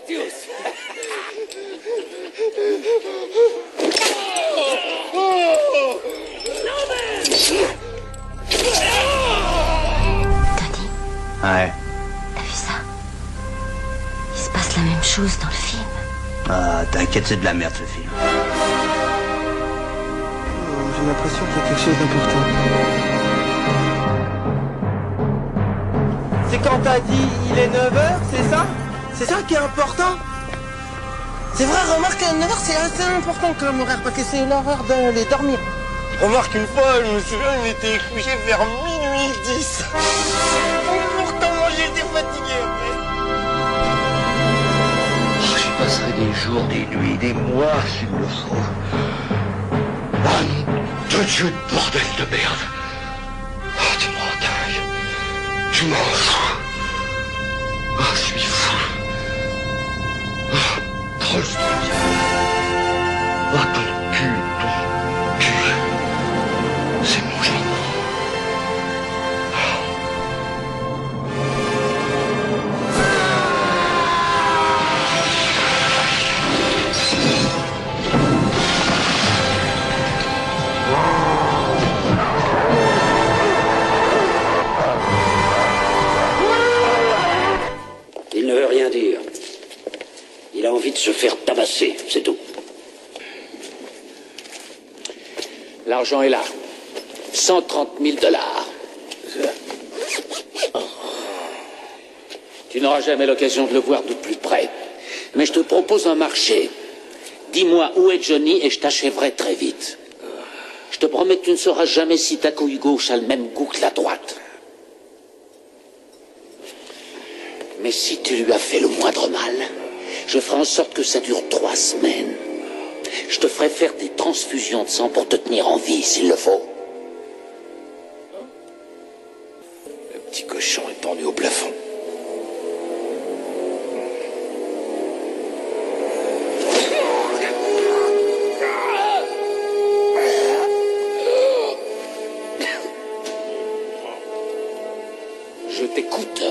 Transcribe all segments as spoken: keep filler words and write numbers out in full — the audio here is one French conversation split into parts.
Tertius. Tony, Ouais. t'as vu ça? Il se passe la même chose dans le film. Ah, t'inquiète, c'est de la merde ce film. J'ai l'impression qu'il y a quelque chose d'important. C'est quand t'as dit il est neuf heures, c'est ça? C'est ça qui est important? C'est vrai, remarque, neuf heures c'est assez important comme horaire, parce que c'est l'heure d'aller dormir. Remarque, une fois, je me souviens, il était couché vers minuit dix. Pourtant, moi j'étais fatigué après. Oh, je passerai des jours, des nuits, des mois s'il le faut. Ah, nom de Dieu de bordel de merde. Ah, tu me rends dingue. Tu m'en fous. Ah, je suis fou. Ah, trop le truc. Ah, ton cul, ton cul. C'est mon génie. Il ne veut rien dire. Il a envie de se faire tabasser, c'est tout. L'argent est là. cent trente mille dollars. Tu n'auras jamais l'occasion de le voir de plus près. Mais je te propose un marché. Dis-moi où est Johnny et je t'achèverai très vite. Je te promets que tu ne sauras jamais si ta couille gauche a le même goût que la droite. Mais si tu lui as fait le moindre mal, je ferai en sorte que ça dure trois semaines. Je te ferai faire des transfusions de sang pour te tenir en vie, s'il le faut. Le petit cochon est pendu au plafond. Je t'écoute.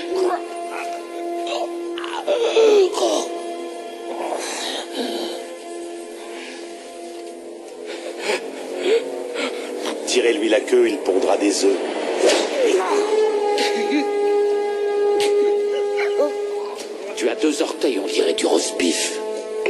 Tirez-lui la queue, il pondra des œufs. Tu as deux orteils, on dirait du roast beef.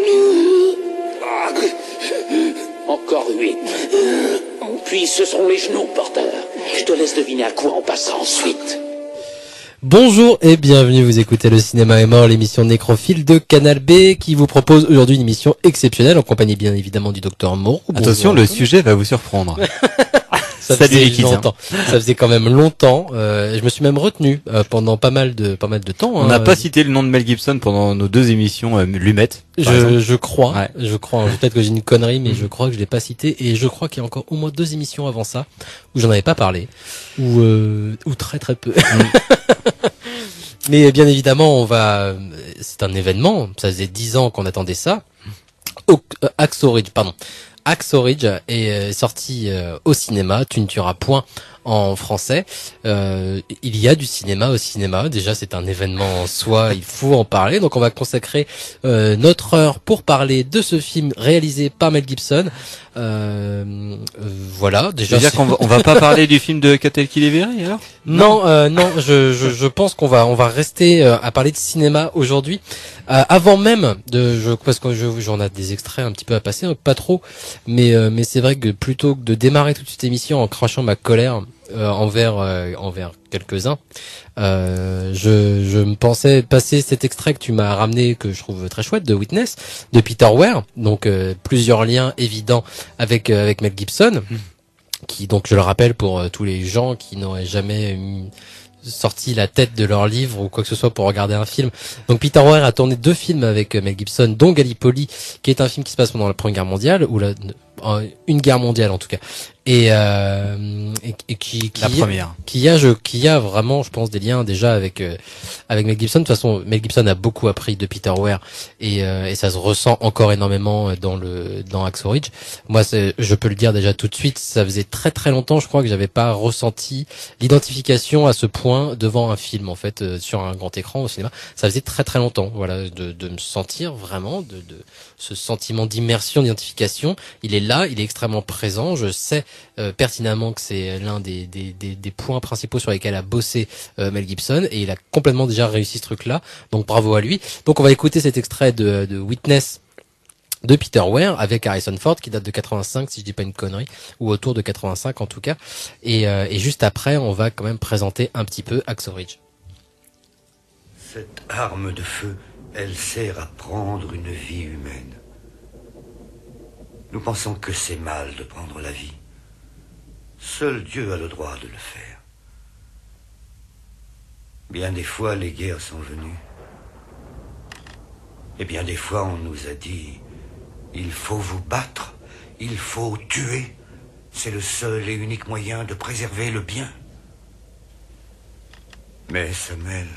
Encore huit. Puis ce seront les genoux, porteur. Je te laisse deviner à quoi on passera ensuite. Bonjour et bienvenue, vous écoutez Le Cinéma est mort, l'émission nécrophile de Canal B qui vous propose aujourd'hui une émission exceptionnelle en compagnie bien évidemment du docteur Moreau. Attention, le sujet va vous surprendre. Ça Salut faisait les longtemps. Ça faisait quand même longtemps. Euh, je me suis même retenu euh, pendant pas mal de pas mal de temps. On hein. n'a pas cité le nom de Mel Gibson pendant nos deux émissions euh, Lumettes. Je, je crois, Ouais. je crois. Peut-être que j'ai une connerie, mais je crois que je l'ai pas cité. Et je crois qu'il y a encore au moins deux émissions avant ça où j'en avais pas parlé, ou euh, ou très très peu. Mais bien évidemment, on va. C'est un événement. Ça faisait dix ans qu'on attendait ça. Au, euh, Hacksaw Ridge, pardon. Hacksaw Ridge est euh, sorti euh, au cinéma. Tu ne tueras point en français. Euh, il y a du cinéma au cinéma. Déjà, c'est un événement en soi. Il faut en parler. Donc, on va consacrer euh, notre heure pour parler de ce film réalisé par Mel Gibson. Euh, euh, voilà. Déjà, C'est-à-dire qu'on va, on va pas parler du film de Catel Kilivéry alors? non, euh, non, je, je, je pense qu'on va, on va rester euh, à parler de cinéma aujourd'hui. Euh, avant même de, je, parce que je, j'en ai des extraits un petit peu à passer, hein, pas trop, mais euh, mais c'est vrai que plutôt que de démarrer toute cette émission en crachant ma colère euh, envers euh, envers quelques-uns, euh, je je me pensais passer cet extrait que tu m'as ramené, que je trouve très chouette, de Witness, de Peter Weir, donc euh, plusieurs liens évidents avec euh, avec Mel Gibson. Mmh. Qui, donc je le rappelle pour euh, tous les gens qui n'auraient jamais euh, sorti la tête de leur livre ou quoi que ce soit pour regarder un film. Donc Peter Weir a tourné deux films avec euh, Mel Gibson, dont Gallipoli, qui est un film qui se passe pendant la Première Guerre mondiale, ou la, euh, une guerre mondiale en tout cas, et, euh, et, et qui, qui la première, qui a, je, qui a vraiment, je pense, des liens déjà avec euh, avec Mel Gibson. De toute façon, Mel Gibson a beaucoup appris de Peter Weir et, euh, et ça se ressent encore énormément dans le dans Hacksaw Ridge. Moi, c'est, je peux le dire déjà tout de suite, ça faisait très très longtemps, je crois, que j'avais pas ressenti l'identification à ce point point devant un film en fait euh, sur un grand écran au cinéma. Ça faisait très très longtemps, voilà, de, de me sentir vraiment de, de ce sentiment d'immersion, d'identification. Il est là, il est extrêmement présent. Je sais euh, pertinemment que c'est l'un des, des, des, des points principaux sur lesquels a bossé euh, Mel Gibson, et il a complètement déjà réussi ce truc-là. Donc bravo à lui. Donc on va écouter cet extrait de, de Witness de Peter Weir avec Harrison Ford qui date de quatre-vingt-cinq si je dis pas une connerie, ou autour de quatre-vingt-cinq en tout cas, et, euh, et juste après on va quand même présenter un petit peu Hacksaw Ridge. Cette arme de feu, elle sert à prendre une vie humaine. Nous pensons que c'est mal de prendre la vie. Seul Dieu a le droit de le faire. Bien des fois les guerres sont venues, et bien des fois on nous a dit: il faut vous battre, il faut tuer. C'est le seul et unique moyen de préserver le bien. Mais Samuel,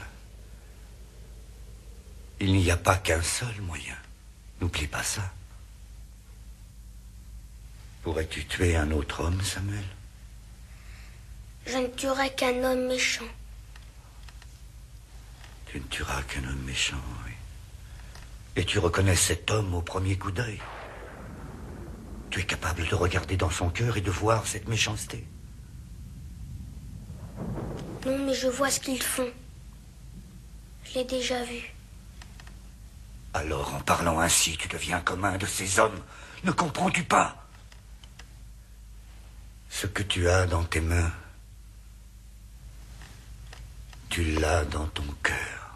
il n'y a pas qu'un seul moyen. N'oublie pas ça. Pourrais-tu tuer un autre homme, Samuel? Je ne tuerai qu'un homme méchant. Tu ne tueras qu'un homme méchant, oui. Et tu reconnais cet homme au premier coup d'œil. Tu es capable de regarder dans son cœur et de voir cette méchanceté. Non, mais je vois ce qu'ils font. Je l'ai déjà vu. Alors, en parlant ainsi, tu deviens comme un de ces hommes. Ne comprends-tu pas? Ce que tu as dans tes mains, tu l'as dans ton cœur.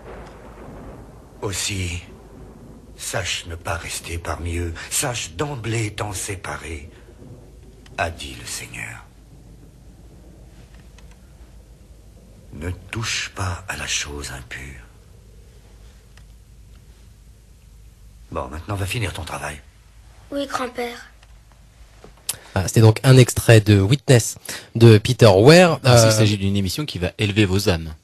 Aussi, sache ne pas rester parmi eux, sache d'emblée t'en séparer, a dit le Seigneur. Ne touche pas à la chose impure. Bon, maintenant va finir ton travail. Oui, grand-père. Ah, c'était donc un extrait de Witness de Peter Weir. Parce qu'il Euh, s'agit d'une émission qui va élever vos âmes.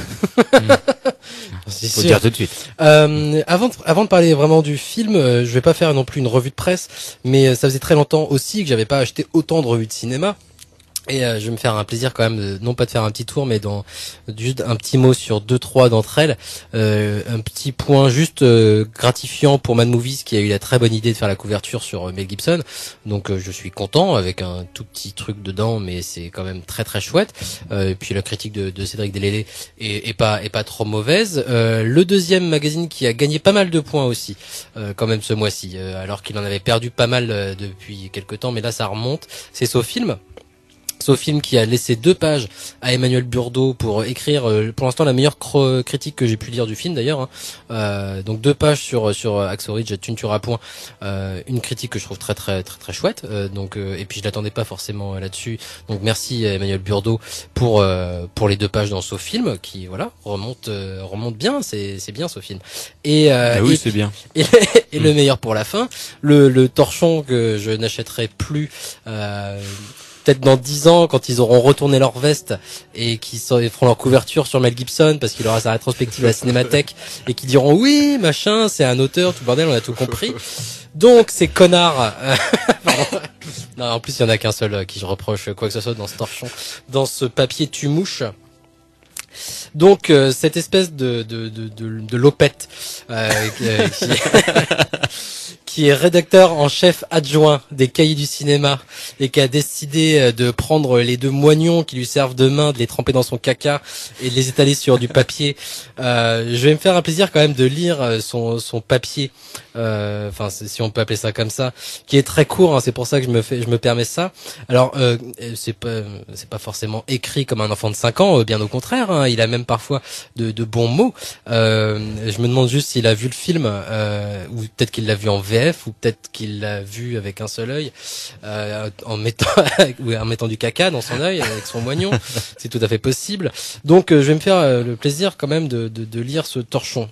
c'est Faut sûr. dire tout de suite. Euh, avant, de, avant de parler vraiment du film, euh, je vais pas faire non plus une revue de presse, mais euh, ça faisait très longtemps aussi que j'avais pas acheté autant de revues de cinéma. Et euh, je vais me faire un plaisir quand même, de, non pas de faire un petit tour, mais dans juste un petit mot sur deux trois d'entre elles. Euh, un petit point juste euh, gratifiant pour Mad Movies qui a eu la très bonne idée de faire la couverture sur euh, Mel Gibson. Donc euh, je suis content avec un tout petit truc dedans, mais c'est quand même très très chouette. Euh, et puis la critique de, de Cédric Delélé est, est pas est pas trop mauvaise. Euh, le deuxième magazine qui a gagné pas mal de points aussi, euh, quand même ce mois-ci, euh, alors qu'il en avait perdu pas mal euh, depuis quelques temps, mais là ça remonte. C'est SoFilm. SoFilm qui a laissé deux pages à Emmanuel Burdeau pour écrire, euh, pour l'instant, la meilleure cro- critique que j'ai pu lire du film d'ailleurs. Hein. Euh, donc deux pages sur sur Hacksaw Ridge, tu ne tueras point. Euh, une critique que je trouve très très très très chouette. Euh, donc euh, et puis je l'attendais pas forcément là-dessus. Donc merci à Emmanuel Burdeau pour euh, pour les deux pages dans SoFilm qui voilà remonte euh, remonte bien. C'est c'est bien SoFilm. Et euh, Ah oui, et, c'est bien. et, et le meilleur pour la fin, le le torchon que je n'achèterai plus. Euh, Peut-être dans dix ans, quand ils auront retourné leur veste et qu'ils feront leur couverture sur Mel Gibson, parce qu'il aura sa rétrospective à la Cinémathèque, et qu'ils diront oui, machin, c'est un auteur, tout bordel, on a tout compris. Donc ces connards. Euh, pardon. Non, en plus il y en a qu'un seul qui je reproche quoi que ce soit dans ce torchon, dans ce papier tue-mouche. Donc euh, cette espèce de de de de, de lopette euh, euh, qui, qui est rédacteur en chef adjoint des Cahiers du cinéma et qui a décidé de prendre les deux moignons qui lui servent de main, de les tremper dans son caca et de les étaler sur du papier. Euh, je vais me faire un plaisir quand même de lire son son papier, euh, enfin si on peut appeler ça comme ça, qui est très court. Hein, c'est pour ça que je me fais, je me permets ça. Alors euh, c'est pas c'est pas forcément écrit comme un enfant de cinq ans, bien au contraire. Hein, il a même parfois de, de bons mots. Euh, je me demande juste s'il a vu le film euh, ou peut-être qu'il l'a vu en V F ou peut-être qu'il l'a vu avec un seul œil euh, en mettant ou en mettant du caca dans son œil avec son moignon. C'est tout à fait possible. Donc euh, je vais me faire euh, le plaisir quand même de, de, de lire ce torchon.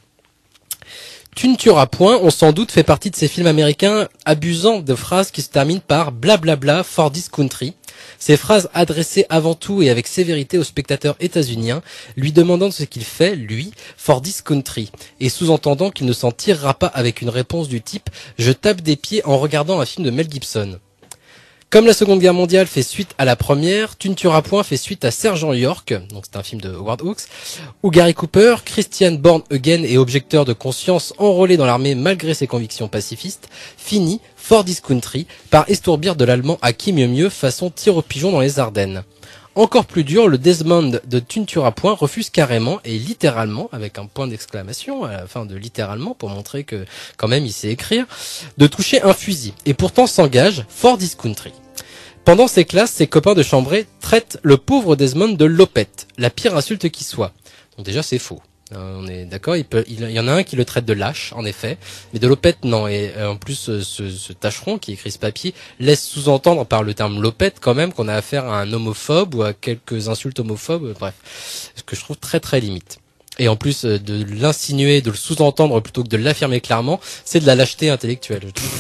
Tu ne tueras point, on sans doute fait partie de ces films américains abusant de phrases qui se terminent par blablabla for this country. Ces phrases adressées avant tout et avec sévérité au spectateur états-unien, lui demandant ce qu'il fait, lui, for this country, et sous-entendant qu'il ne s'en tirera pas avec une réponse du type « Je tape des pieds en regardant un film de Mel Gibson ». Comme la Seconde Guerre mondiale fait suite à la première, Tu ne tueras point fait suite à Sergent York, donc c'est un film de Howard Hawks, où Gary Cooper, Christian Born Again et objecteur de conscience enrôlé dans l'armée malgré ses convictions pacifistes, finit, for this country, par estourbir de l'allemand à qui mieux mieux façon tir au pigeon dans les Ardennes. Encore plus dur, le Desmond de Tu ne tueras point refuse carrément et littéralement, avec un point d'exclamation à la fin de littéralement pour montrer que quand même il sait écrire, de toucher un fusil et pourtant s'engage for this country. Pendant ces classes, ses copains de chambrée traitent le pauvre Desmond de lopette, la pire insulte qui soit. Donc déjà c'est faux. Euh, on est d'accord, il, peut, il, il y en a un qui le traite de lâche, en effet, mais de lopette, non. Et euh, en plus, euh, ce, ce tâcheron qui écrit ce papier laisse sous-entendre par le terme lopette quand même qu'on a affaire à un homophobe ou à quelques insultes homophobes, euh, bref, ce que je trouve très très limite. Et en plus euh, de l'insinuer, de le sous-entendre plutôt que de l'affirmer clairement, c'est de la lâcheté intellectuelle, je trouve.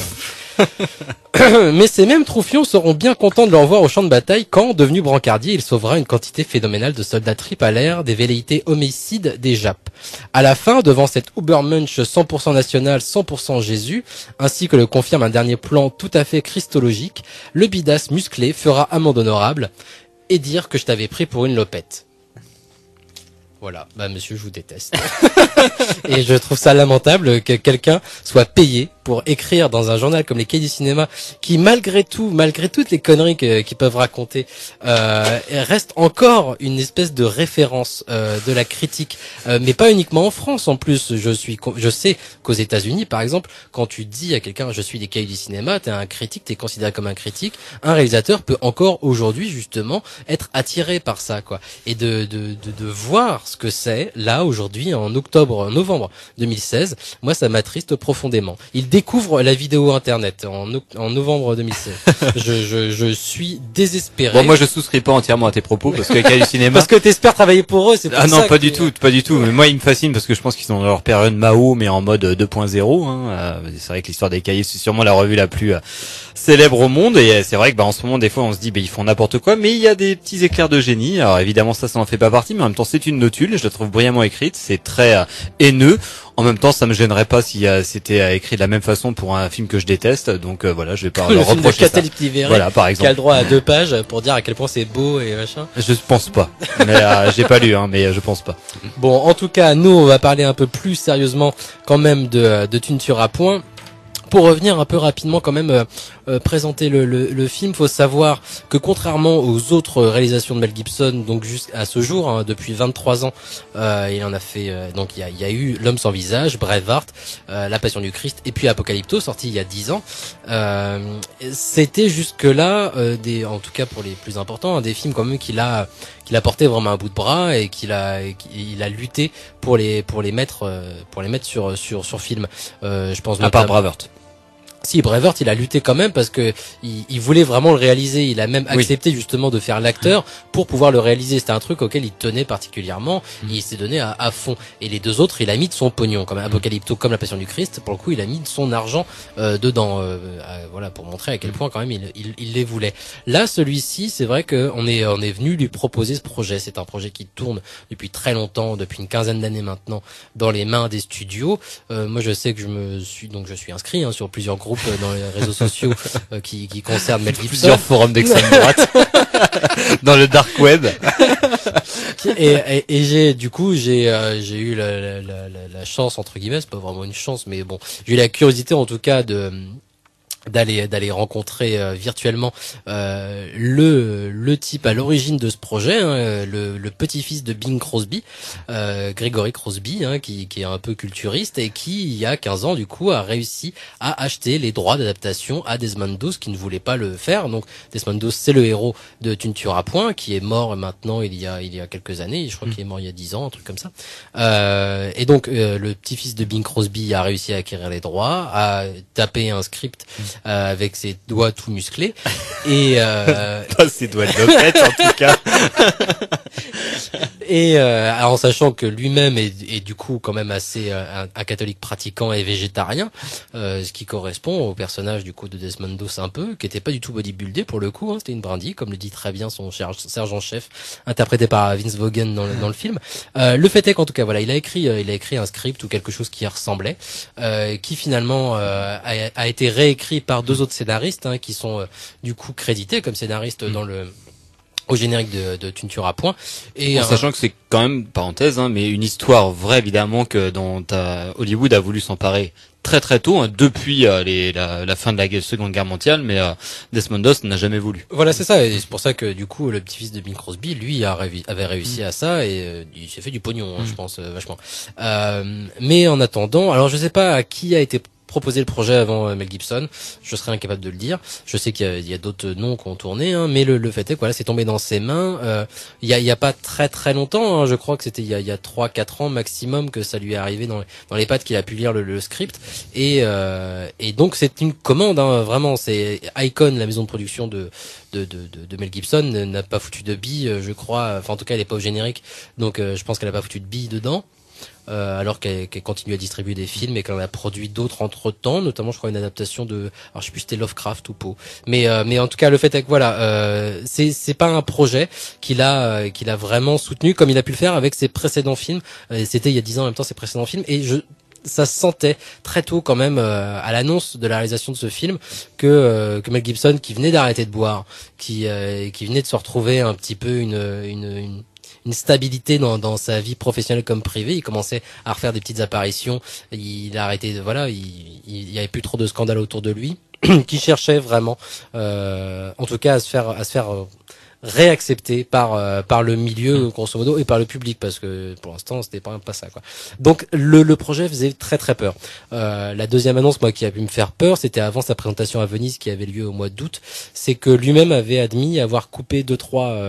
Mais ces mêmes troufions seront bien contents de le revoir au champ de bataille quand, devenu brancardier, il sauvera une quantité phénoménale de soldats tripes à l'air des velléités homicides des Japs. À la fin, devant cet Ubermensch cent pour cent national, cent pour cent Jésus, ainsi que le confirme un dernier plan tout à fait christologique, le bidasse musclé fera amende honorable et dire que je t'avais pris pour une lopette. Voilà, bah monsieur, je vous déteste. Et je trouve ça lamentable que quelqu'un soit payé pour écrire dans un journal comme les Cahiers du cinéma, qui malgré tout, malgré toutes les conneries que, qu'ils peuvent raconter, euh, reste encore une espèce de référence euh, de la critique, euh, mais pas uniquement en France. En plus, je suis, je sais qu'aux États-Unis, par exemple, quand tu dis à quelqu'un je suis des Cahiers du cinéma, t'es un critique, t'es considéré comme un critique. Un réalisateur peut encore aujourd'hui justement être attiré par ça, quoi, et de de de, de voir ce que c'est là aujourd'hui en octobre, en novembre deux mille seize. Moi, ça m'attriste profondément. Il découvre la vidéo internet en, no- en novembre deux mille seize. je, je, je suis désespéré. Bon, moi je souscris pas entièrement à tes propos parce que Cahiers du cinéma. Parce que t'espères travailler pour eux, c'est pour Ah non, ça pas que- du tout, pas du tout. Mais moi, ils me fascinent parce que je pense qu'ils sont dans leur période Mao, mais en mode deux point zéro. Hein. Euh, c'est vrai que l'histoire des Cahiers, c'est sûrement la revue la plus euh, célèbre au monde. Et euh, c'est vrai que bah en ce moment, des fois, on se dit, bah ils font n'importe quoi, mais il y a des petits éclairs de génie. Alors évidemment, ça, ça n'en fait pas partie, mais en même temps, c'est une notule. Je la trouve brillamment écrite. C'est très euh, haineux. En même temps, ça me gênerait pas si euh, c'était euh, écrit de la même façon pour un film que je déteste. Donc euh, voilà, je vais pas le leur film de reprocher ça. Catel Clivéré, Voilà, par qui a exemple. le droit à deux pages pour dire à quel point c'est beau et machin. Je pense pas. Mais euh, j'ai pas lu, hein, mais euh, je pense pas. Bon, en tout cas, nous, on va parler un peu plus sérieusement quand même de, de Tu ne tueras point. Pour revenir un peu rapidement quand même euh, euh, présenter le, le, le film, faut savoir que contrairement aux autres réalisations de Mel Gibson, donc jusqu'à ce jour, hein, depuis vingt-trois ans, euh, il en a fait. Euh, donc il y a, il y a eu L'Homme sans visage, Braveheart, euh, La Passion du Christ et puis Apocalypto, sorti il y a dix ans. Euh, c'était jusque-là euh, des, en tout cas pour les plus importants, hein, des films quand même qu'il a qu'il a porté vraiment à bout de bras et qu'il a il a lutté pour les pour les mettre euh, pour les mettre sur sur sur film. Euh, je pense À part notamment- Braveheart. Si, Braveheart, il a lutté quand même parce que il, il voulait vraiment le réaliser. Il a même Oui. accepté justement de faire l'acteur pour pouvoir le réaliser. C'était un truc auquel il tenait particulièrement. Mm. Il s'est donné à, à fond. Et les deux autres, il a mis de son pognon, comme Apocalypto, comme La Passion du Christ. Pour le coup, il a mis de son argent euh, dedans. Euh, à- voilà, pour montrer à quel point quand même il, il, il les voulait. Là, celui-ci, c'est vrai qu'on est on est venu lui proposer ce projet. C'est un projet qui tourne depuis très longtemps, depuis une quinzaine d'années maintenant, dans les mains des studios. Euh, moi, je sais que je me suis donc je suis inscrit hein, sur plusieurs groupes euh, dans les réseaux sociaux euh, qui, qui concernent Mel Gibson. Plusieurs forums d'extrême droite. Dans le dark web. et, et, et j'ai du coup j'ai euh, j'ai eu la, la, la, la chance entre guillemets, c'est pas vraiment une chance, mais bon, j'ai eu la curiosité en tout cas de d'aller d'aller rencontrer euh, virtuellement euh, le le type à l'origine de ce projet, hein, le, le petit-fils de Bing Crosby, euh, Gregory Crosby, hein, qui qui est un peu culturiste et qui il y a quinze ans du coup a réussi à acheter les droits d'adaptation à Desmond Doss qui ne voulait pas le faire. Donc Desmond Doss, c'est le héros de Tu ne tueras point, qui est mort maintenant il y a il y a quelques années, je crois qu'il est mort il y a dix ans, un truc comme ça. Euh, et donc euh, le petit-fils de Bing Crosby a réussi à acquérir les droits, a tapé un script euh, avec ses doigts tout musclés et euh, Pas ses doigts de lopette, en tout cas. et euh, en sachant que lui-même est, est du coup quand même assez euh, un, un catholique pratiquant et végétarien, euh, ce qui correspond au personnage du coup de Desmond Doss un peu, qui était pas du tout bodybuildé pour le coup, hein, c'était une brindille, comme le dit très bien son cher- sergent-chef, interprété par Vince Vaughn dans le, dans le film. Euh, le fait est qu'en tout cas voilà, il a écrit euh, il a écrit un script ou quelque chose qui y ressemblait, euh, qui finalement euh, a, a été réécrit par deux autres scénaristes hein, qui sont euh, du coup crédités comme scénaristes mmh. dans le au générique de, de Tu ne tueras point. Et en euh, sachant que c'est quand même, parenthèse, hein, mais une histoire vraie évidemment que dont euh, Hollywood a voulu s'emparer très très tôt, hein, depuis euh, les, la, la fin de la Seconde Guerre mondiale, mais euh, Desmond Doss n'a jamais voulu. Voilà, c'est ça, et c'est pour ça que du coup le petit-fils de Bing Crosby, lui, a révi- avait réussi mmh. à ça, et euh, il s'est fait du pognon, hein, mmh. je pense, euh, vachement. Euh, mais en attendant, alors je sais pas à qui a été proposé le projet avant euh, Mel Gibson, je serais incapable de le dire. Je sais qu'il y a, il y a d'autres noms qui ont tourné, hein, mais le, le fait est que voilà, c'est tombé dans ses mains. Euh, il y a, il y a pas très très longtemps, hein, je crois que c'était il y a, il y a trois quatre ans maximum que ça lui est arrivé dans, dans les pattes qu'il a pu lire le, le script. Et, euh, et donc c'est une commande, hein, vraiment. C'est Icon, la maison de production de de, de, de, de Mel Gibson, n'a pas foutu de billes, je crois. Enfin en tout cas, elle est pas au générique, donc euh, je pense qu'elle a pas foutu de billes dedans. Euh, alors qu'elle, qu'elle continue à distribuer des films et qu'elle en a produit d'autres entre temps, notamment je crois une adaptation de, alors je sais plus si c'était Lovecraft ou Poe, mais euh, mais en tout cas le fait est que voilà, euh, c'est c'est pas un projet qu'il a euh, qu'il a vraiment soutenu comme il a pu le faire avec ses précédents films. Euh, c'était il y a dix ans en même temps ses précédents films et je ça se sentait très tôt quand même euh, à l'annonce de la réalisation de ce film que euh, que Mel Gibson qui venait d'arrêter de boire, qui euh, qui venait de se retrouver un petit peu une une, une une stabilité dans, dans sa vie professionnelle comme privée. Il commençait à refaire des petites apparitions. Il a arrêté de, voilà, il, il y avait plus trop de scandales autour de lui, qui cherchait vraiment, euh, en tout cas à se faire, à se faire euh, réaccepter par euh, par le milieu grosso modo et par le public parce que pour l'instant c'était pas pas ça quoi. Donc le le projet faisait très très peur. Euh, la deuxième annonce moi qui a pu me faire peur, c'était avant sa présentation à Venise qui avait lieu au mois d'août, c'est que lui-même avait admis avoir coupé deux trois euh,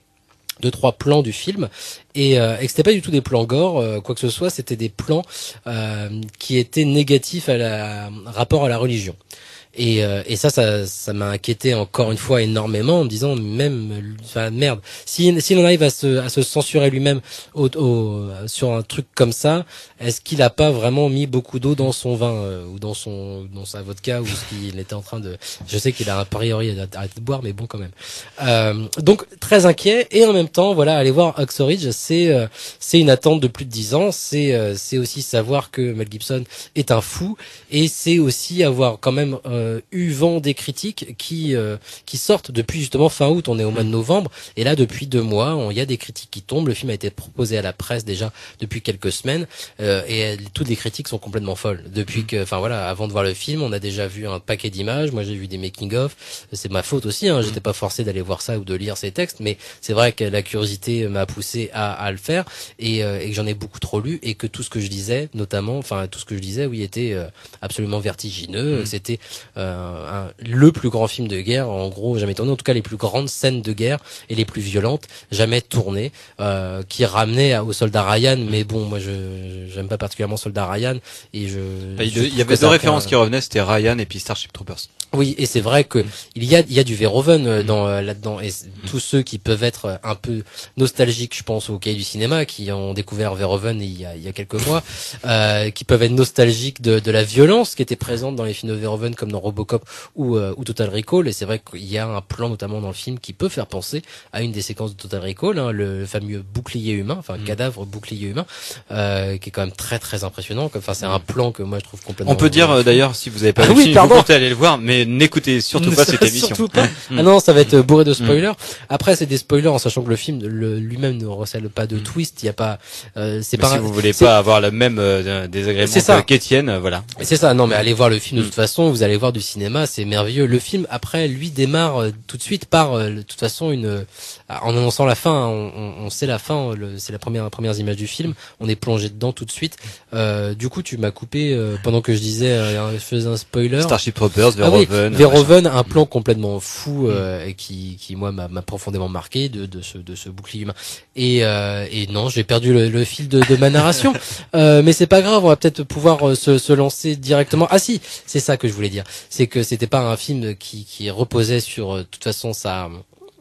deux trois plans du film et, euh, et que c'était pas du tout des plans gore euh, quoi que ce soit, c'était des plans euh, qui étaient négatifs à la rapport à la religion. Et, euh, et ça, ça, ça m'a inquiété encore une fois énormément en me disant même, enfin merde, s'il si, si en arrive à se, à se censurer lui-même au, au, sur un truc comme ça, est-ce qu'il a pas vraiment mis beaucoup d'eau dans son vin euh, ou dans son, dans sa vodka ou ce qu'il était en train de, je sais qu'il a a priori arrêté de boire, mais bon quand même. Euh, donc très inquiet et en même temps, voilà, aller voir Hacksaw Ridge, c'est, euh, c'est une attente de plus de dix ans, c'est, euh, c'est aussi savoir que Mel Gibson est un fou et c'est aussi avoir quand même euh, eu vent des critiques qui euh, qui sortent depuis justement fin août, on est au mois de novembre et là depuis deux mois il y a des critiques qui tombent. Le film a été proposé à la presse déjà depuis quelques semaines euh, et euh, toutes les critiques sont complètement folles depuis que, enfin voilà, avant de voir le film on a déjà vu un paquet d'images, moi j'ai vu des making of, c'est ma faute aussi, hein, j'étais pas forcé d'aller voir ça ou de lire ces textes, mais c'est vrai que la curiosité m'a poussé à, à le faire et, euh, et que j'en ai beaucoup trop lu et que tout ce que je disais notamment, enfin tout ce que je disais oui était euh, absolument vertigineux, mmh. c'était Euh, un, le plus grand film de guerre en gros jamais tourné, en tout cas les plus grandes scènes de guerre et les plus violentes jamais tournées, euh, qui ramenaient au Soldat Ryan, mais bon moi je j'aime pas particulièrement Soldat Ryan et je bah, il, il y avait deux références un... qui revenaient, c'était Ryan et puis Starship Troopers. Oui, et c'est vrai que il y a il y a du Verhoeven dans euh, là-dedans et tous ceux qui peuvent être un peu nostalgiques, je pense aux cahiers du cinéma qui ont découvert Verhoeven il y a il y a quelques mois, euh, qui peuvent être nostalgiques de de la violence qui était présente dans les films de Verhoeven comme dans Robocop ou euh, ou Total Recall, et c'est vrai qu'il y a un plan notamment dans le film qui peut faire penser à une des séquences de Total Recall, hein, le fameux bouclier humain, enfin mmh. cadavre bouclier humain, euh, qui est quand même très très impressionnant. Enfin c'est un plan que moi je trouve complètement. On peut dire euh, d'ailleurs si vous avez pas ah, vu oui, le film, vous comptez aller le voir, mais n'écoutez surtout pas cette émission. Surtout pas. Ah non, ça va être bourré de spoilers. Après c'est des spoilers en sachant que le film le, lui-même ne recèle pas de mmh. twist, il y a pas. Euh, c'est mais pas. Si un, vous voulez pas avoir le même euh, désagrément qu'Étienne, voilà. C'est ça. Non mais allez voir le film de toute façon, vous allez voir du cinéma, c'est merveilleux. Le film après lui démarre euh, tout de suite par euh, de toute façon une euh, en annonçant la fin, on, on, on sait la fin, le, c'est la première premières images du film, on est plongé dedans tout de suite. Euh, du coup tu m'as coupé euh, pendant que je disais euh, je faisais un spoiler. Starship Troopers, Verhoeven. Ah oui, Verhoeven, un plan complètement fou euh, et qui qui moi m'a, m'a profondément marqué de de ce de ce bouclier humain. Et euh, et non, j'ai perdu le, le fil de, de ma narration. euh, mais c'est pas grave, on va peut-être pouvoir euh, se se lancer directement. Ah si, c'est ça que je voulais dire. C'est que c'était pas un film qui qui reposait sur de toute façon sa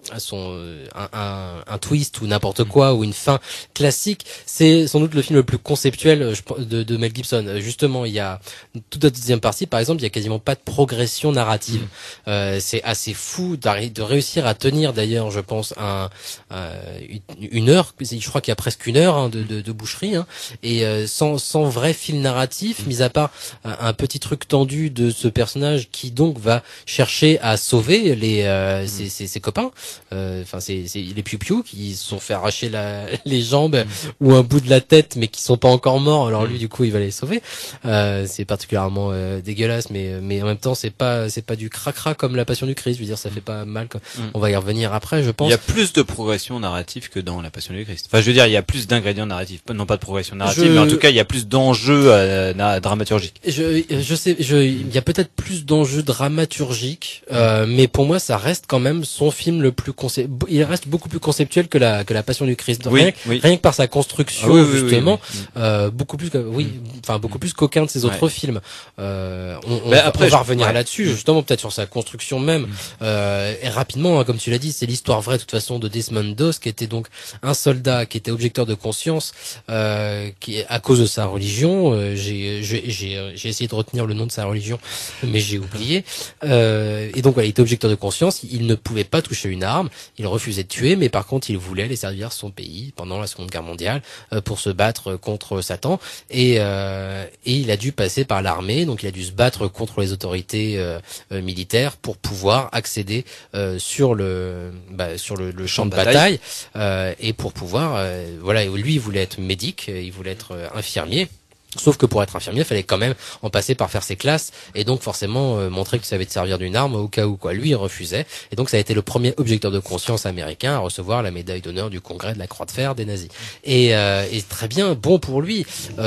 son un, un, un twist ou n'importe quoi ou une fin classique, c'est sans doute le film le plus conceptuel de, de Mel Gibson. Justement, il y a toute la deuxième partie, par exemple, il y a quasiment pas de progression narrative. Mmh. Euh, c'est assez fou de réussir à tenir, d'ailleurs, je pense, un, euh, une heure. Je crois qu'il y a presque une heure hein, de, de, de boucherie, hein, et euh, sans, sans vrai fil narratif, mmh. mis à part un, un petit truc tendu de ce personnage qui donc va chercher à sauver les euh, mmh. ses, ses, ses copains. Enfin, euh, c'est, c'est les piou-piou qui se sont fait arracher la, les jambes mmh. ou un bout de la tête, mais qui sont pas encore morts. Alors lui, du coup, il va les sauver. Euh, c'est particulièrement euh, dégueulasse, mais mais en même temps, c'est pas c'est pas du cracra comme La Passion du Christ. Je veux dire, ça fait pas mal. Comme... Mmh. On va y revenir après, je pense. Il y a plus de progression narrative que dans La Passion du Christ. Enfin, je veux dire, il y a plus d'ingrédients narratifs, non pas de progression narrative, je... mais en tout cas, il y a plus d'enjeux euh, dramaturgiques. Je je sais, je il y a peut-être plus d'enjeux dramaturgiques, euh, mais pour moi, ça reste quand même son film le plus concep... il reste beaucoup plus conceptuel que la que La Passion du Christ. Oui, rien, oui. rien que par sa construction, ah, oui, justement, oui, oui, oui. Euh, beaucoup plus que oui, enfin beaucoup plus qu'aucun de ses autres ouais. films. Euh, on, on, bah, va, après, on va je... revenir ouais. là-dessus, justement, peut-être sur sa construction même. Mm. Euh, et rapidement, hein, comme tu l'as dit, c'est l'histoire vraie, de toute façon, de Desmond Doss, qui était donc un soldat, qui était objecteur de conscience, euh, qui, à cause de sa religion, euh, j'ai, j'ai, j'ai, j'ai essayé de retenir le nom de sa religion, mais j'ai oublié. Euh, et donc, voilà, il était objecteur de conscience. Il ne pouvait pas toucher une arme. Il refusait de tuer, mais par contre, il voulait aller servir son pays pendant la Seconde Guerre mondiale euh, pour se battre contre Satan. Et, euh, et il a dû passer par l'armée, donc il a dû se battre contre les autorités euh, euh, militaires pour pouvoir accéder euh, sur le bah, sur le, le champ de bataille, bataille euh, et pour pouvoir euh, voilà, lui il voulait être médic, il voulait être euh, infirmier. Sauf que pour être infirmier, il fallait quand même en passer par faire ses classes et donc forcément euh, montrer qu'il savait te servir d'une arme au cas où quoi. Lui, il refusait et donc ça a été le premier objecteur de conscience américain à recevoir la médaille d'honneur du Congrès de la Croix de Fer des nazis. Et, euh, et très bien, bon pour lui.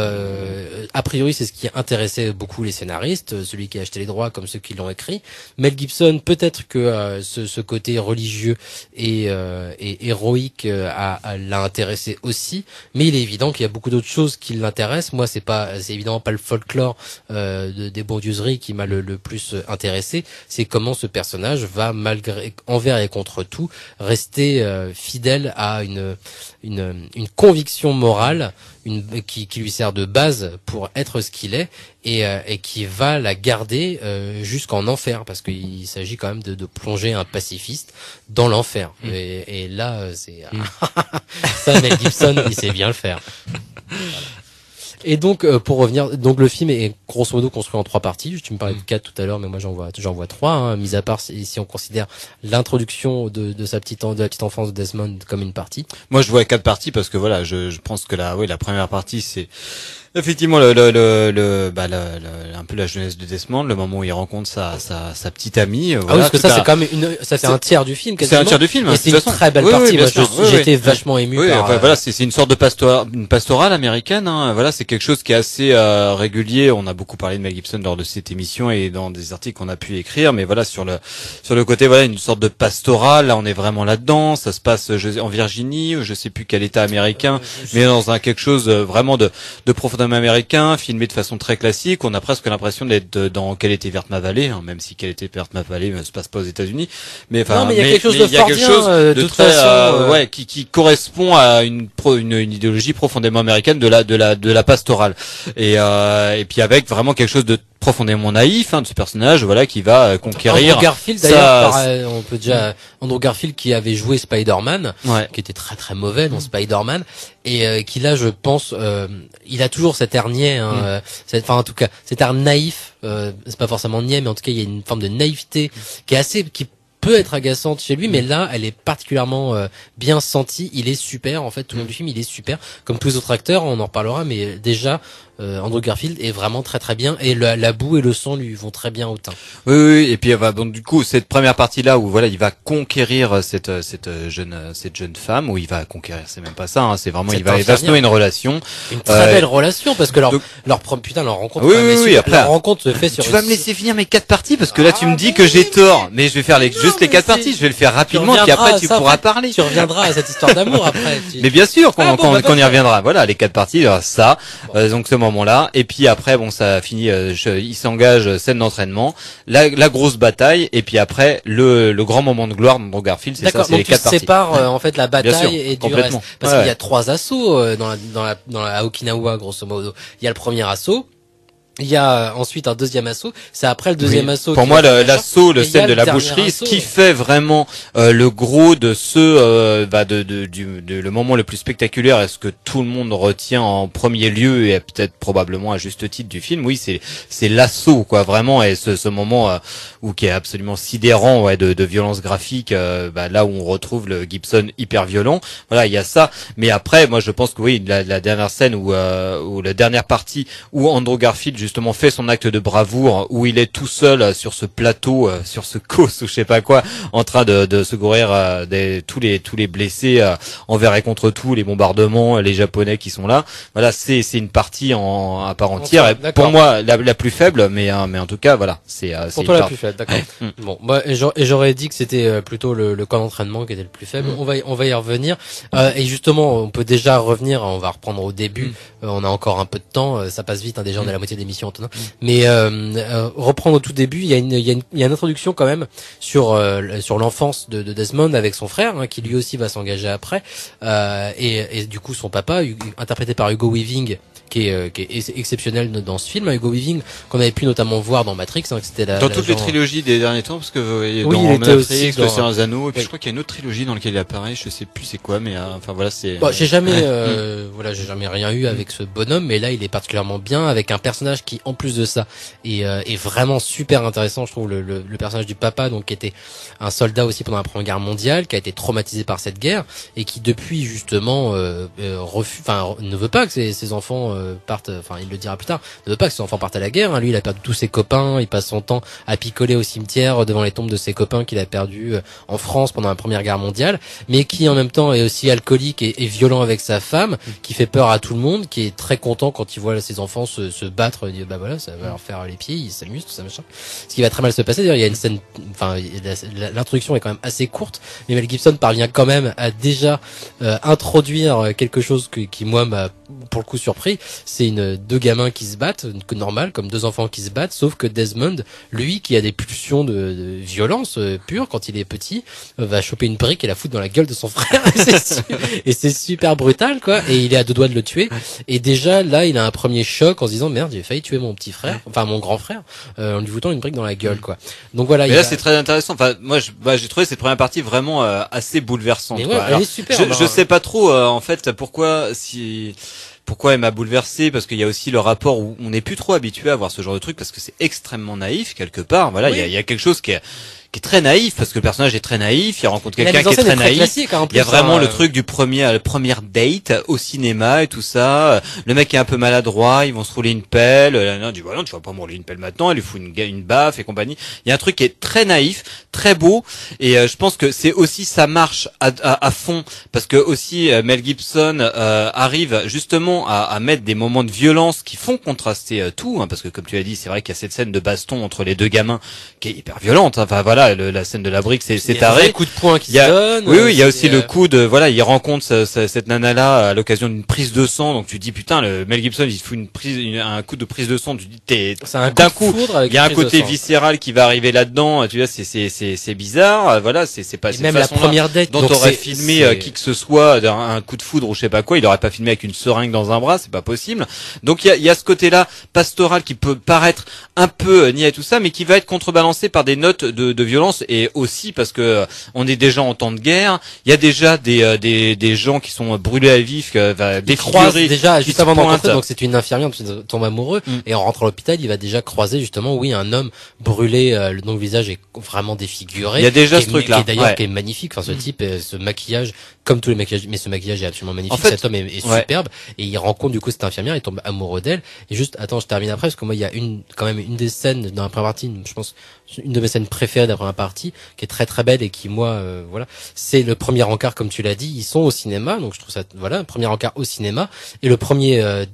Euh, a priori, c'est ce qui intéressait beaucoup les scénaristes, celui qui a acheté les droits comme ceux qui l'ont écrit. Mel Gibson, peut-être que euh, ce, ce côté religieux et, euh, et héroïque euh, a, a, l'a intéressé aussi, mais il est évident qu'il y a beaucoup d'autres choses qui l'intéressent. Moi, c'est pas c'est évidemment pas le folklore euh, de, des bondieuseries qui m'a le, le plus intéressé, c'est comment ce personnage va malgré envers et contre tout rester euh, fidèle à une une une conviction morale, une qui qui lui sert de base pour être ce qu'il est et euh, et qui va la garder euh, jusqu'en enfer, parce qu'il s'agit quand même de, de plonger un pacifiste dans l'enfer. Mmh. Et, et là c'est mmh. ça, Mel Gibson il sait bien le faire. Voilà. Et donc euh, pour revenir, donc le film est grosso modo construit en trois parties. Tu me parlais de quatre tout à l'heure, mais moi j'en vois j'en vois trois. Hein, mis à part si, si on considère l'introduction de, de sa petite de la petite enfance de Desmond comme une partie. Moi je vois quatre parties parce que voilà, je, je pense que la oui la première partie c'est effectivement le le le, le bah le, le, un peu la jeunesse de Desmond, le moment où il rencontre sa sa, sa petite amie. Voilà, ah oui, parce que ça à... c'est quand même une ça fait un tiers du film quasiment. C'est un tiers du film. Et hein, c'est une façon. très belle oui, partie. oui, moi sûr, je, oui, j'étais oui, vachement ému oui, par. Enfin, euh... voilà, c'est c'est une sorte de pastorale, une pastorale américaine. Hein, voilà, c'est quelque chose qui est assez euh, régulier. On a beaucoup parlé de Mel Gibson lors de cette émission et dans des articles qu'on a pu écrire. Mais voilà, sur le sur le côté voilà une sorte de pastorale. Là, on est vraiment là-dedans. Ça se passe je, en Virginie, je sais plus quel État américain, euh, mais dans un quelque chose vraiment de de profondément américain, filmé de façon très classique. On a presque l'impression d'être dans Quelle était verte ma vallée, hein, même si Quelle était verte ma vallée ne se passe pas aux États-Unis. Mais enfin, non, mais il y a mais, quelque chose mais, de fordien, chose euh, de, de très, toute façon, euh, euh... ouais, qui, qui correspond à une, pro, une une idéologie profondément américaine de la de la de la pastorale. Et euh, et puis avec vraiment quelque chose de profondément naïf hein, de ce personnage, voilà, qui va euh, conquérir. Andrew Garfield ça... d'ailleurs, par, euh, on peut déjà Andrew Garfield qui avait joué Spider-Man, ouais. qui était très très mauvais dans Spider-Man, et euh, qui là, je pense, euh, il a toujours cet air niais, hein, mm. euh, cette, enfin en tout cas, cet air naïf. Euh, c'est pas forcément niais, mais en tout cas, il y a une forme de naïveté qui est assez, qui peut être agaçante chez lui, mais là, elle est particulièrement euh, bien sentie. Il est super, en fait, tout le long du film, il est super. Comme tous les autres acteurs, on en reparlera, mais déjà, euh, Andrew Garfield est vraiment très très bien, et le, la boue et le sang lui vont très bien au teint. Oui, oui, et puis bah, bon, du coup, cette première partie-là où voilà, il va conquérir cette cette jeune cette jeune femme, où il va conquérir, c'est même pas ça, hein, c'est vraiment, cette il va, il va se nouer une relation, une très euh, belle relation, parce que leur donc, leur putain leur rencontre, oui, oui, oui, après, leur rencontre se fait sur. Tu une... vas me laisser finir mes quatre parties parce que là, tu me dis que j'ai tort, mais je vais faire les, non, juste les quatre parties, je vais le faire rapidement, puis après tu pourras parler. Tu reviendras à cette histoire d'amour après. Mais bien sûr qu'on y reviendra. Voilà, les quatre parties, ça, donc ce moment moment-là. Et puis après, bon, ça finit. Euh, je, il s'engage scène d'entraînement, la, la grosse bataille, et puis après le, le grand moment de gloire d'Andrew Garfield. C'est ça, c'est donc les tu quatre parties. sépares euh, en fait la Bien sûr, bataille et du reste, complètement. parce Ouais. qu'il y a trois assauts euh, dans la dans la dans la à Okinawa grosso modo. Il y a le premier assaut. Il y a ensuite un deuxième assaut. C'est après le deuxième Oui. assaut. Pour qui moi, va le- faire l'assaut, le Et il y a scène de le la dernier boucherie, assaut. ce qui fait vraiment euh, le gros de ce, euh, bah, de, de, du, de- le moment le plus spectaculaire, est-ce que tout le monde retient en premier lieu et peut-être probablement à juste titre du film. Oui, c'est c'est l'assaut, quoi, vraiment, et ce, ce moment euh, où qui est absolument sidérant, ouais, de, de violence graphique, euh, bah, là où on retrouve le Gibson hyper violent. Voilà, il y a ça. Mais après, moi, je pense que oui, la, la dernière scène où, euh, où la dernière partie où Andrew Garfield justement fait son acte de bravoure, où il est tout seul euh, sur ce plateau, euh, sur ce cos ou je sais pas quoi, en train de, de secourir euh, des, tous les tous les blessés euh, envers et contre tout, les bombardements, les Japonais qui sont là. Voilà, c'est c'est une partie en à part entière. Enfin, Et d'accord. pour moi, la, la plus faible, mais euh, mais en tout cas, voilà, c'est euh, c'est Pour une toi la part- plus faible, d'accord. Ouais. Bon, moi et j'aurais- et j'aurais dit que c'était euh, plutôt le, le camp d'entraînement qui était le plus faible. Mm. On va y, on va y revenir. Euh, et justement, on peut déjà revenir. On va reprendre au début. Mm. Euh, on a encore un peu de temps. euh, Ça passe vite. Hein, déjà, on est à la moitié de l'émission, Antonin. Mais euh, euh, reprendre au tout début. Il y a une, il y a une, il y a une introduction quand même sur euh, le- sur l'enfance de, de Desmond avec son frère, hein, qui lui aussi va s'engager après. Euh, et, et du coup, son papa, Hugo- interprété par Hugo Weaving, qui est, euh, qui est ex- exceptionnel dans ce film. Hugo Weaving, qu'on avait pu notamment voir dans Matrix, hein, que c'était la, Dans la toutes les genre- trilogies des derniers temps, parce que euh, Oui, dans il était Matrix, aussi Le dans- Seigneur des Anneaux, et puis Oui. je crois qu'il y a une autre trilogie dans laquelle il apparaît, je sais plus c'est quoi, mais euh, enfin voilà, c'est. Bah, j'ai jamais, Ouais. euh, voilà, j'ai jamais rien eu avec ce bonhomme, mais là, il est particulièrement bien avec un personnage qui, en plus de ça, est, euh, est vraiment super intéressant. Je trouve le, le, le personnage du papa, donc qui était un soldat aussi pendant la Première Guerre mondiale, qui a été traumatisé par cette guerre et qui depuis justement, euh, euh, refu- enfin, ne veut pas que ses, ses enfants euh, partent. Enfin, il le dira plus tard, ne veut pas que ses enfants partent à la guerre. Hein. Lui, il a perdu tous ses copains. Il passe son temps à picoler au cimetière devant les tombes de ses copains qu'il a perdus euh, en France pendant la Première Guerre mondiale, mais qui en même temps est aussi alcoolique et, et violent avec sa femme, qui fait peur à tout le monde, qui est très content quand il voit ses enfants se, se battre. Il dit bah voilà, ça va leur faire les pieds, ils s'amusent, tout ça machin. Ce qui va très mal se passer. D'ailleurs, il y a une scène, enfin, la- l'introduction est quand même assez courte, mais Mel Gibson parvient quand même à déjà euh, introduire quelque chose que, qui moi m'a pour le coup surpris. C'est une deux gamins qui se battent, que normal, comme deux enfants qui se battent, sauf que Desmond, lui, qui a des pulsions de, de violence euh, pure quand il est petit, euh, va choper une brique et la foutre dans la gueule de son frère. Et c'est su- et c'est super brutal, quoi. Et il est à deux doigts de le tuer. Et déjà là, il a un premier choc en se disant merde, j'ai failli tuer mon petit frère, enfin mon grand frère, euh, en lui foutant une brique dans la gueule, quoi. Donc voilà. Mais il là, a- c'est très intéressant. Enfin, moi, je- bah, j'ai trouvé cette première partie vraiment euh, assez bouleversante. Mais quoi. ouais, elle Alors, est super, Je, bah. je sais pas trop, euh, en fait, pourquoi si. Pourquoi elle m'a bouleversé, parce qu'il y a aussi le rapport où on n'est plus trop habitué à voir ce genre de truc, parce que c'est extrêmement naïf quelque part. Voilà, il Oui. y, a, il y a quelque chose qui est, qui est très naïf, parce que le personnage est très naïf, il rencontre La quelqu'un mise en qui est scène très naïf. classique, hein, en Il y a plus, vraiment hein, le euh, truc du premier, la première date au cinéma et tout ça. Le mec est un peu maladroit, ils vont se rouler une pelle. La nana dit bah non, tu vas pas me rouler une pelle maintenant. Elle lui fout une, ga- une baffe et compagnie. Il y a un truc qui est très naïf, très beau, et euh, je pense que c'est aussi ça marche à, à, à fond, parce que aussi euh, Mel Gibson euh, arrive justement à, à mettre des moments de violence qui font contraster euh, tout, hein, parce que comme tu as dit, c'est vrai qu'il y a cette scène de baston entre les deux gamins qui est hyper violente. Hein. Enfin voilà, le, la scène de la brique, c'est c'est il y a un taré. vrai coup de poing qui Il y a- se donne. Oui, oui, il y a c'est, aussi le euh, coup de, voilà, il rencontre ce- ce- cette nana-là à l'occasion d'une prise de sang, donc tu te dis, putain, le Mel Gibson, il se fout une prise, une- un coup de prise de sang, tu te dis, t'es, C'est un d'un coup de coup, foudre avec il y a un une prise de côté sang. viscéral qui va arriver là-dedans, tu vois, c'est, c'est, c'est, c'est bizarre, euh, voilà, c'est, c'est pas, Et cette même la façon-là première date dont donc aurait c'est- filmé c'est- euh, qui que ce soit d'un un coup de foudre ou je sais pas quoi, il aurait pas filmé avec une seringue dans un bras, c'est pas possible. Donc il y a, il y a ce côté-là pastoral qui peut paraître un peu euh, niais et tout ça, mais qui va être contrebalancé par des notes de, de violence, et aussi parce que euh, on est déjà en temps de guerre, il y a déjà des euh, des, des gens qui sont brûlés à vif, euh, va Il croise défigurés, déjà qui juste se avant d'en pointent. rentrer, donc c'est une infirmière dont il tombe amoureux, Mm. et en rentrant à l'hôpital, il va déjà croiser justement, oui, un homme brûlé, euh, dont le visage est vraiment défiguré. Il y a déjà qui ce est- truc-là, Qui est d'ailleurs ouais. qui est magnifique, enfin ce type, euh, ce maquillage, comme tous les maquillages, mais ce maquillage est absolument magnifique. En fait, Cet homme est, est ouais. superbe, et il rencontre du coup cette infirmière, il tombe amoureux d'elle. Et juste, attends, je termine après parce que moi, il y a une, quand même une des scènes dans la première partie, une- je pense, une de mes scènes préférées de la première partie, qui est très très belle et qui moi, euh, voilà, c'est le premier encart, comme tu l'as dit, ils sont au cinéma, donc je trouve ça, voilà, premier encart au cinéma, et le premier euh,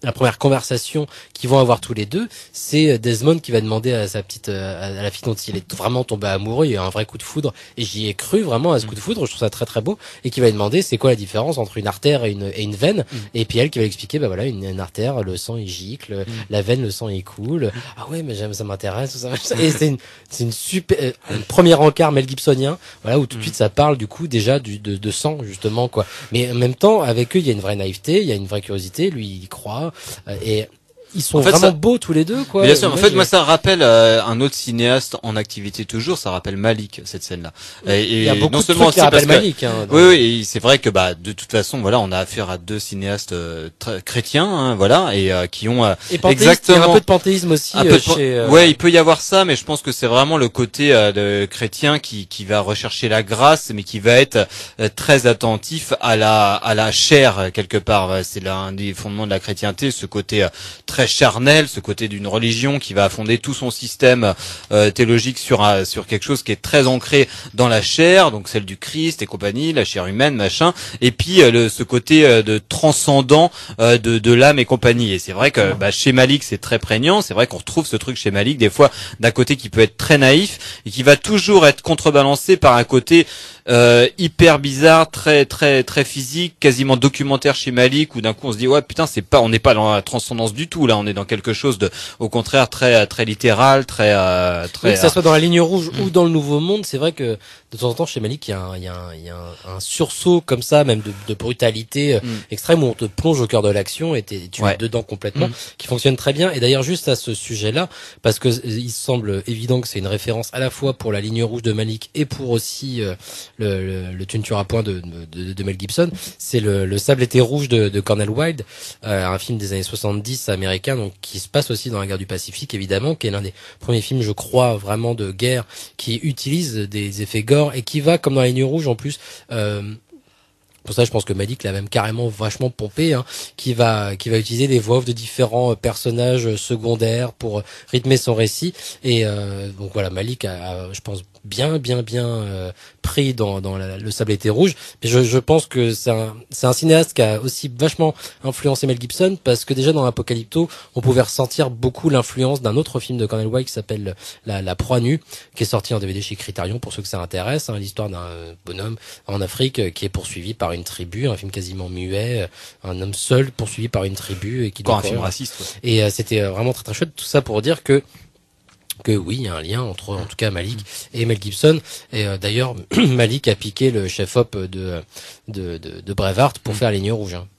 la première conversation qu'ils vont avoir tous les deux, c'est Desmond qui va demander à sa petite, à la fille dont il est vraiment tombé amoureux, il y a un vrai coup de foudre, et j'y ai cru vraiment à ce coup de foudre, je trouve ça très très beau, et qui va lui demander c'est quoi la différence entre une artère et une, et une veine, mm. et puis elle qui va lui expliquer, bah voilà, une, une artère, le sang il gicle, mm. la veine, le sang il coule, ah ouais, mais j'aime, ça m'intéresse, tout ça, et c'est une, c'est une super, un premier encart Mel Gibsonien, voilà, où tout de suite ça parle du coup déjà du, de, de sang, justement, quoi. Mais en même temps, avec eux, il y a une vraie naïveté, il y a une vraie curiosité, lui il y croit, et ils sont en fait, vraiment ça... beaux tous les deux, quoi. Mais bien sûr, en fait, moi, ça rappelle euh, un autre cinéaste en activité toujours. Ça rappelle Malik, cette scène-là. Et, il y a beaucoup non de seulement trucs qui rappellent Malik. Hein, oui, oui, et c'est vrai que bah de toute façon, voilà, on a affaire à deux cinéastes euh, très chrétiens, hein, voilà, et euh, qui ont euh, et exactement il y a un peu de panthéisme aussi. Un euh, peu de... chez, euh... Ouais, il peut y avoir ça, mais je pense que c'est vraiment le côté euh, de chrétien qui qui va rechercher la grâce, mais qui va être euh, très attentif à la à la chair quelque part. C'est l'un des fondements de la chrétienté, ce côté euh, très charnel, ce côté d'une religion qui va fonder tout son système euh, théologique sur un, sur quelque chose qui est très ancré dans la chair, donc celle du Christ et compagnie, la chair humaine, machin, et puis euh, le, ce côté euh, de transcendant euh, de, de l'âme et compagnie. Et c'est vrai que bah, chez Malik c'est très prégnant, c'est vrai qu'on retrouve ce truc chez Malik des fois d'un côté qui peut être très naïf et qui va toujours être contrebalancé par un côté euh, hyper bizarre, très très très physique, quasiment documentaire chez Malik, où d'un coup on se dit ouais putain c'est pas, on n'est pas dans la transcendance du tout là, on est dans quelque chose de, au contraire, très très littéral, très euh, très. Oui, que ça soit dans la ligne rouge mmh. ou dans le Nouveau Monde, c'est vrai que de temps en temps chez Malik, il y a un, il y a un, il y a un, un sursaut comme ça, même de, de brutalité mmh. extrême où on te plonge au cœur de l'action et t'es, tu ouais. es dedans complètement, mmh. qui fonctionne très bien. Et d'ailleurs, juste à ce sujet-là, parce que il semble évident que c'est une référence à la fois pour la ligne rouge de Malik et pour aussi euh, le, le, le Tu ne tueras point de, de, de Mel Gibson, c'est le, le Sable été rouge de, de Cornel Wilde, euh, un film des années soixante-dix américain, donc qui se passe aussi dans la guerre du Pacifique, évidemment, qui est l'un des premiers films, je crois, vraiment de guerre, qui utilise des effets gore et qui va, comme dans la ligne rouge, en plus, euh, pour ça, je pense que Malik l'a même carrément vachement pompé, hein, qui va, qui va utiliser des voix off de différents personnages secondaires pour rythmer son récit. Et euh, donc voilà, Malik a, a, je pense, bien, bien, bien euh, pris dans, dans la, le Sable été rouge. Mais je, je pense que c'est un, c'est un cinéaste qui a aussi vachement influencé Mel Gibson, parce que déjà dans Apocalypto, on pouvait ressentir beaucoup l'influence d'un autre film de Cornel Wilde qui s'appelle La, la proie nue, qui est sorti en D V D chez Criterion pour ceux que ça intéresse, hein, l'histoire d'un bonhomme en Afrique qui est poursuivi par une tribu, un film quasiment muet, un homme seul poursuivi par une tribu et qui encore un film raciste. Ouais. Et euh, c'était vraiment très très chouette, tout ça pour dire que que oui, il y a un lien entre, en tout cas, Malik et Mel Gibson. Et euh, d'ailleurs, Malik a piqué le chef-op de de de, de Braveheart pour mmh. faire Ligne rouge. Hein.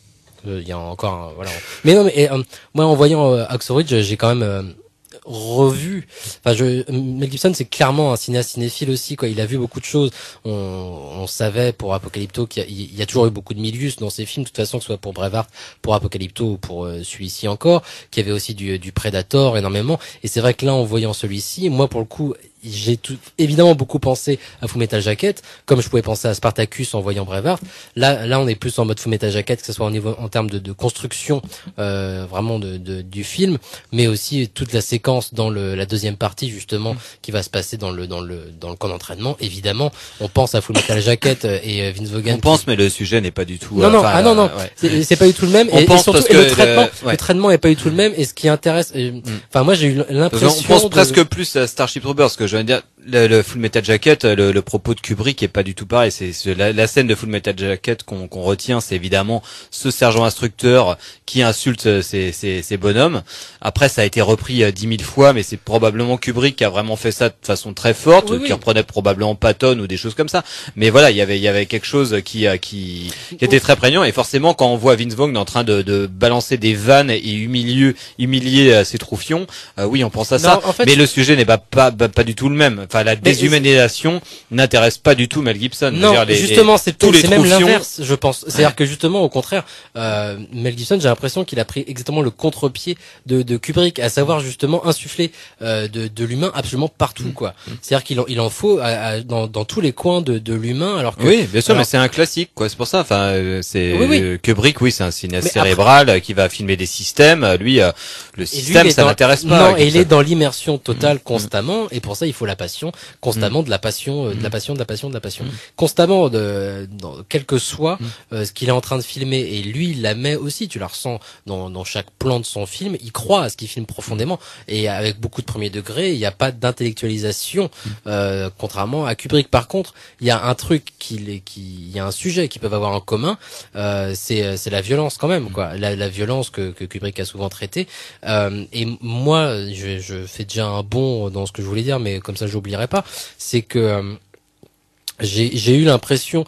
Il y a encore un, voilà. Mais non, mais et, euh, moi en voyant euh, Hacksaw Ridge, j'ai quand même euh, revu. Enfin, je, Mel Gibson, c'est clairement un cinéaste cinéphile aussi, quoi. Il a vu beaucoup de choses. On, on savait pour Apocalypto qu'il y a, il y a toujours eu beaucoup de milius dans ses films, de toute façon, que ce soit pour Braveheart, pour Apocalypto ou pour euh, celui-ci encore, qu'il y avait aussi du, du Predator énormément. Et c'est vrai que là, en voyant celui-ci, moi, pour le coup, j'ai tout, évidemment beaucoup pensé à Full Metal Jacket, comme je pouvais penser à Spartacus en voyant Braveheart. Là, là, on est plus en mode Full Metal Jacket, que ce soit au niveau, en termes de, de construction, euh, vraiment de, de, du film, mais aussi toute la séquence dans le, la deuxième partie, justement, mmh. qui va se passer dans le, dans le, dans le camp d'entraînement. Évidemment, on pense à Full Metal Jacket et Vince Vaughn. On qui... pense, mais le sujet n'est pas du tout. Non, non, ah non, non, euh, ouais. c'est, c'est pas du tout le même. On et, pense et surtout, parce et que le traitement, le, ouais. le traitement est pas du tout le même. Et ce qui intéresse, enfin, mmh. moi, j'ai eu l'impression. On pense de... presque plus à Starship Troopers, parce que je veux dire, le, le Full Metal Jacket, le, le propos de Kubrick est pas du tout pareil. C'est, c'est la, la scène de Full Metal Jacket qu'on, qu'on retient, c'est évidemment ce sergent instructeur qui insulte ces, ces, ces bonhommes. Après, ça a été repris dix mille fois, mais c'est probablement Kubrick qui a vraiment fait ça de façon très forte, oui, qui oui. reprenait probablement Patton ou des choses comme ça. Mais voilà, il y avait, il y avait quelque chose qui, qui, qui était très prégnant. Et forcément, quand on voit Vince Vaughn en train de, de balancer des vannes et humilier, humilier ses troufions, euh, oui, on pense à ça. Non, en fait, mais le sujet n'est pas, pas, pas, pas du tout le même. Enfin, la déshumanisation n'intéresse pas du tout Mel Gibson. Non, dire, les, justement, c'est, tous c'est les même l'inverse, je pense. C'est-à-dire que justement, au contraire, euh, Mel Gibson, j'ai l'impression qu'il a pris exactement le contre-pied de, de Kubrick, à savoir justement insuffler euh, de, de l'humain absolument partout, mmh. quoi. Mmh. C'est-à-dire qu'il en, il en faut à, à, dans, dans tous les coins de, de l'humain, alors que. Oui, bien sûr, alors... mais c'est un classique, quoi. C'est pour ça. Enfin, c'est oui, oui. Kubrick, oui, c'est un cinéaste mais cérébral après... qui va filmer des systèmes. Lui, euh, le et système, lui, ça dans... n'intéresse pas. Non, et il est dans l'immersion totale mmh. constamment, et pour ça, il faut la passion. passion, constamment mmh. de la passion, euh, de la passion, de la passion, de la passion, mmh. constamment de, dans, quel que soit mmh. euh, ce qu'il est en train de filmer. Et lui, il la met aussi. Tu la ressens dans, dans chaque plan de son film. Il croit à ce qu'il filme profondément et avec beaucoup de premier degré. Il n'y a pas d'intellectualisation, mmh. euh, contrairement à Kubrick. Par contre, il y a un truc qui, qui, il y a un sujet qu'ils peuvent avoir en commun. Euh, c'est, c'est la violence quand même, quoi. La, la violence que, que Kubrick a souvent traitée. Euh, et moi, je, je fais déjà un bond dans ce que je voulais dire, mais comme ça, j'oublierai pas. C'est que euh, j'ai, j'ai eu l'impression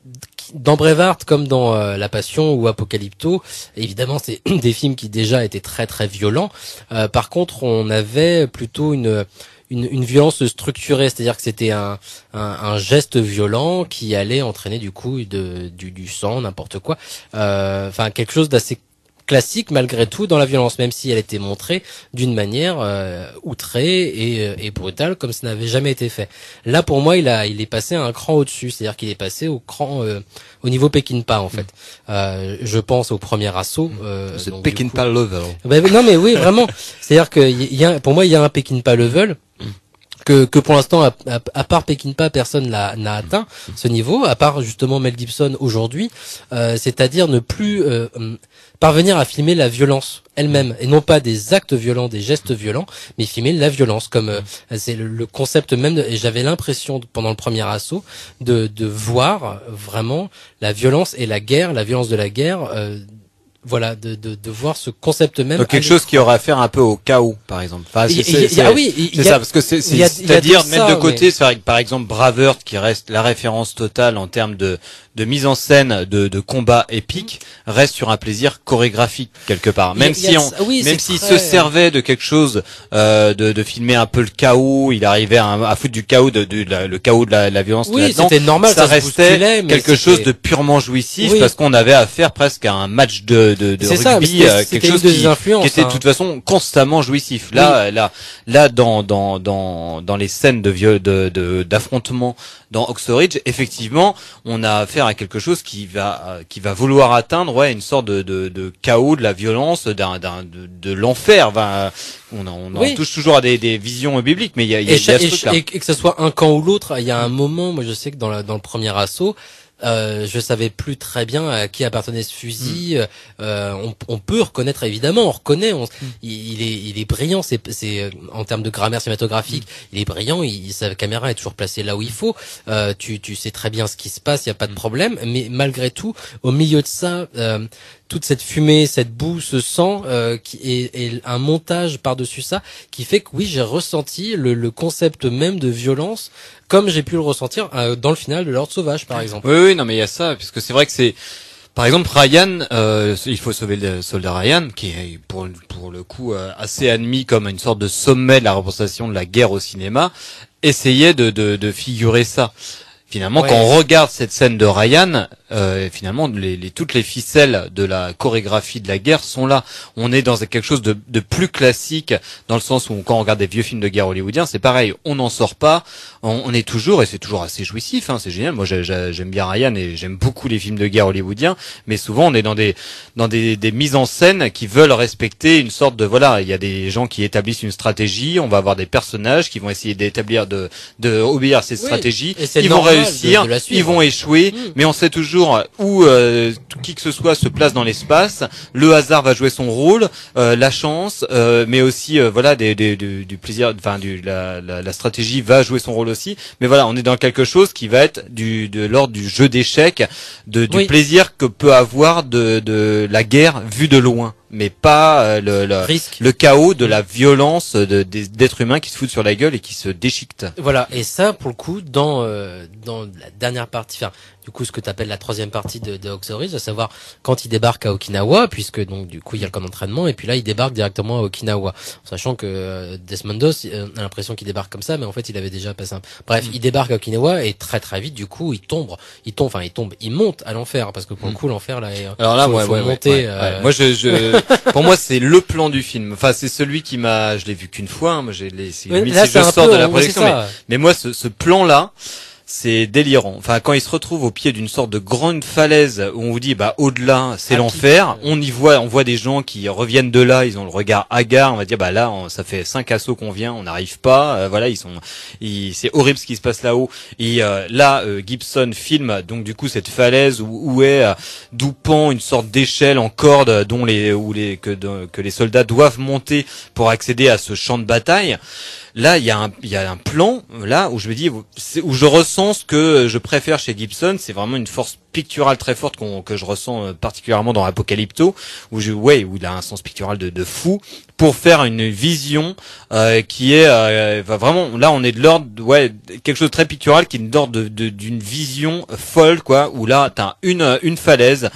dans Braveheart comme dans euh, La Passion ou Apocalypto, évidemment, c'est des films qui déjà étaient très très violents. Euh, par contre, on avait plutôt une Une, une violence structurée, c'est-à-dire que c'était un, un, un geste violent qui allait entraîner du coup de, du, du sang, n'importe quoi. Euh, enfin, quelque chose d'assez classique malgré tout dans la violence, même si elle était montrée d'une manière euh, outrée et, et brutale comme ça n'avait jamais été fait. Là, pour moi, il a, il est passé un cran au-dessus, c'est-à-dire qu'il est passé au cran, euh, au niveau Peckinpah en fait. Mmh. Euh, je pense au premier assaut. Euh, C'est Peckinpah level. Ben, non, mais oui, vraiment. C'est-à-dire que il y a, pour moi, il y a un Peckinpah level. Que, que pour l'instant, à, à, à part Peckinpah, personne n'a, n'a atteint ce niveau, à part justement Mel Gibson aujourd'hui, euh, c'est-à-dire ne plus euh, parvenir à filmer la violence elle-même, et non pas des actes violents, des gestes violents, mais filmer la violence, comme euh, c'est le, le concept même, de, et j'avais l'impression pendant le premier assaut de, de voir vraiment la violence et la guerre, la violence de la guerre, euh, voilà, de, de, de voir ce concept même. Donc quelque chose qui aurait affaire un peu au chaos, par exemple. Enfin, c'est, c'est, c'est, ah oui, c'est ça, parce que c'est, c'est, c'est-à-dire mettre de côté, mais... c'est vrai que par exemple Braveheart, qui reste la référence totale en termes de, de mise en scène, de, de combat épique, reste sur un plaisir chorégraphique quelque part. Même si on, oui, même s'il très... se servait de quelque chose, euh, de, de filmer un peu le chaos, il arrivait à, à foutre du chaos, de, de, de la, le chaos de la, la violence. Oui, c'était normal. Ça, ça restait quelque chose de purement jouissif, oui. parce qu'on avait affaire presque à un match de de, de rugby, ça, euh, quelque chose qui, qui était hein. de toute façon constamment jouissif. Là, oui. là, là, dans dans dans dans les scènes de viol, de, de d'affrontement dans Oxenford, effectivement, on a affaire à quelque chose qui va euh, qui va vouloir atteindre, ouais, une sorte de de, de chaos, de la violence, d'un d'un de, de l'enfer. Ben, on on, oui. on touche toujours à des des visions bibliques, mais il y a il y a, et, y a ce truc-là. Et, et que ce soit un camp ou l'autre, il y a un moment, moi je sais que dans la, dans le premier assaut. Euh, je savais plus très bien à qui appartenait ce fusil. Mm. Euh, on, on peut reconnaître évidemment, on reconnaît. On, mm. il, il est, il est brillant. C'est, c'est en termes de grammaire cinématographique, mm. il est brillant. Il, sa caméra est toujours placée là où il faut. Euh, tu, tu sais très bien ce qui se passe. Il y a pas de problème. Mais malgré tout, au milieu de ça. Euh, toute cette fumée, cette boue, ce sang, euh, qui est, est un montage par-dessus ça, qui fait que oui, j'ai ressenti le, le concept même de violence, comme j'ai pu le ressentir euh, dans le final de L'Ordre Sauvage, par exemple. Oui, oui, non, mais il y a ça, puisque c'est vrai que c'est, par exemple, Ryan, euh, il faut sauver le soldat Ryan, qui est pour pour le coup euh, assez admis comme une sorte de sommet de la représentation de la guerre au cinéma, essayait de de, de figurer ça. Finalement, ouais. quand on regarde cette scène de Ryan, euh, finalement, les, les, toutes les ficelles de la chorégraphie de la guerre sont là. On est dans quelque chose de, de plus classique, dans le sens où quand on regarde des vieux films de guerre hollywoodiens, c'est pareil, on n'en sort pas, on, on est toujours, et c'est toujours assez jouissif, hein, c'est génial. Moi, j'ai, j'ai, j'aime bien Ryan et j'aime beaucoup les films de guerre hollywoodiens, mais souvent on est dans des dans des, des mises en scène qui veulent respecter une sorte de, voilà, il y a des gens qui établissent une stratégie, on va avoir des personnages qui vont essayer d'établir, de, de obéir à cette oui, stratégie, ils vont réussir, de, de ils vont échouer, mmh. mais on sait toujours où euh, qui que ce soit se place dans l'espace, le hasard va jouer son rôle, euh, la chance, euh, mais aussi euh, voilà des, des, du, du plaisir, enfin du la, la, la stratégie va jouer son rôle aussi. Mais voilà, on est dans quelque chose qui va être du de l'ordre du jeu d'échecs, de du oui. plaisir que peut avoir de de la guerre vue de loin. Mais pas euh, le, le, le chaos de la violence de, des, d'êtres humains qui se foutent sur la gueule et qui se déchiquetent. Voilà, et ça, pour le coup, dans euh, dans la dernière partie, enfin, du coup, ce que tu appelles la troisième partie de, de Oxenford, à savoir quand il débarque à Okinawa, puisque donc du coup il y a le camp d'entraînement, et puis là il débarque directement à Okinawa, sachant que euh, Desmond Doss euh, a l'impression qu'il débarque comme ça, mais en fait il avait déjà passé un... Bref, mm. il débarque à Okinawa et très très vite, du coup, il tombe, il tombe, enfin il tombe, il monte à l'enfer, parce que pour mm. le coup l'enfer là, est, alors là, faut, ouais, faut ouais, monter. Ouais, euh... ouais. Moi, je, je... pour moi, c'est le plan du film. Enfin, c'est celui qui m'a, je l'ai vu qu'une fois. Hein. Moi, j'ai les, c'est, ouais, limite, là, si je sors peu, de la projection, mais, mais moi, ce, ce plan-là, c'est délirant. Enfin, quand il se retrouve au pied d'une sorte de grande falaise où on vous dit, bah, au-delà, c'est Ah, l'enfer. qui- On y voit, on voit des gens qui reviennent de là, ils ont le regard hagard. On va dire, bah là, on- ça fait cinq assauts qu'on vient, on n'arrive pas. Euh, voilà, ils sont, ils, c'est horrible ce qui se passe là-haut. Et euh, là, euh, Gibson filme donc du coup cette falaise où, où est euh, d'où pend une sorte d'échelle en corde dont les, où les que, de- que les soldats doivent monter pour accéder à ce champ de bataille. Là, il y a un, il y a un plan là où je me dis, c'est- où je ressens ce que je préfère chez Gibson, c'est vraiment une force picturale très forte qu'on, que je ressens euh, particulièrement dans Apocalypto, où je, ouais, où il a un sens pictural de, de fou pour faire une vision euh, qui est euh, va vraiment. Là, on est de l'ordre, de- ouais, quelque chose de très pictural qui est de l'ordre de, de- d'une vision folle, quoi. Où là, t'as une une falaise,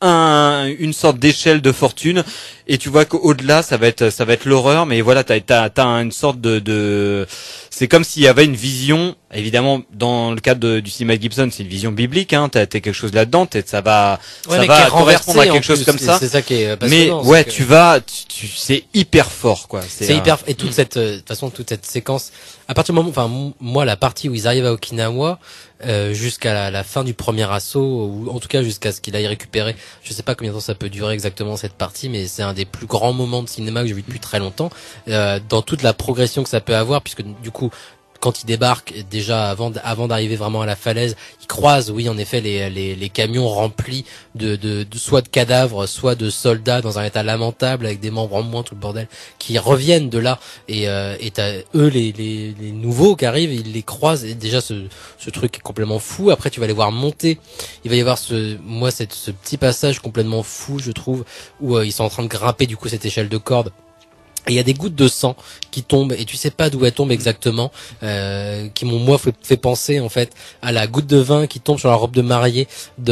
un, une sorte d'échelle de fortune. Et tu vois qu'au-delà, ça va être, ça va être l'horreur, mais voilà, t'as, t'as, t'as une sorte de, de, c'est comme s'il y avait une vision, évidemment, dans le cadre de, du cinéma de Gibson, c'est une vision biblique, hein, t'as, t'as quelque chose là-dedans, t'as, ça va, Ouais, ça mais va qui est correspondre à renversé, en quelque chose plus. comme C'est- ça. C'est ça qui est Mais passionnant. ouais, c'est que- tu vas, tu, tu- c'est hyper fort, quoi. C'est un- hyper et toute cette euh, de toute façon toute cette séquence à partir du moment enfin m- moi la partie où ils arrivent à Okinawa euh, jusqu'à la, la fin du premier assaut ou en tout cas jusqu'à ce qu'il aille récupérer, je sais pas combien de temps ça peut durer exactement cette partie, mais c'est un des plus grands moments de cinéma que j'ai vu depuis très longtemps euh, dans toute la progression que ça peut avoir, puisque du coup quand il débarque, déjà avant d- avant d'arriver vraiment à la falaise, il croise, oui en effet, les les, les camions remplis de, de, de soit de cadavres, soit de soldats dans un état lamentable avec des membres en moins, tout le bordel, qui reviennent de là et euh, et t'as eux les, les les nouveaux qui arrivent, ils les croisent et déjà ce ce truc est complètement fou. Après tu vas les voir monter, il va y avoir ce moi cette ce petit passage complètement fou je trouve où euh, ils sont en train de grimper du coup cette échelle de corde. Et il y a des gouttes de sang qui tombent et tu sais pas d'où elles tombent exactement, euh, qui m'ont moi fait, fait penser en fait à la goutte de vin qui tombe sur la robe de mariée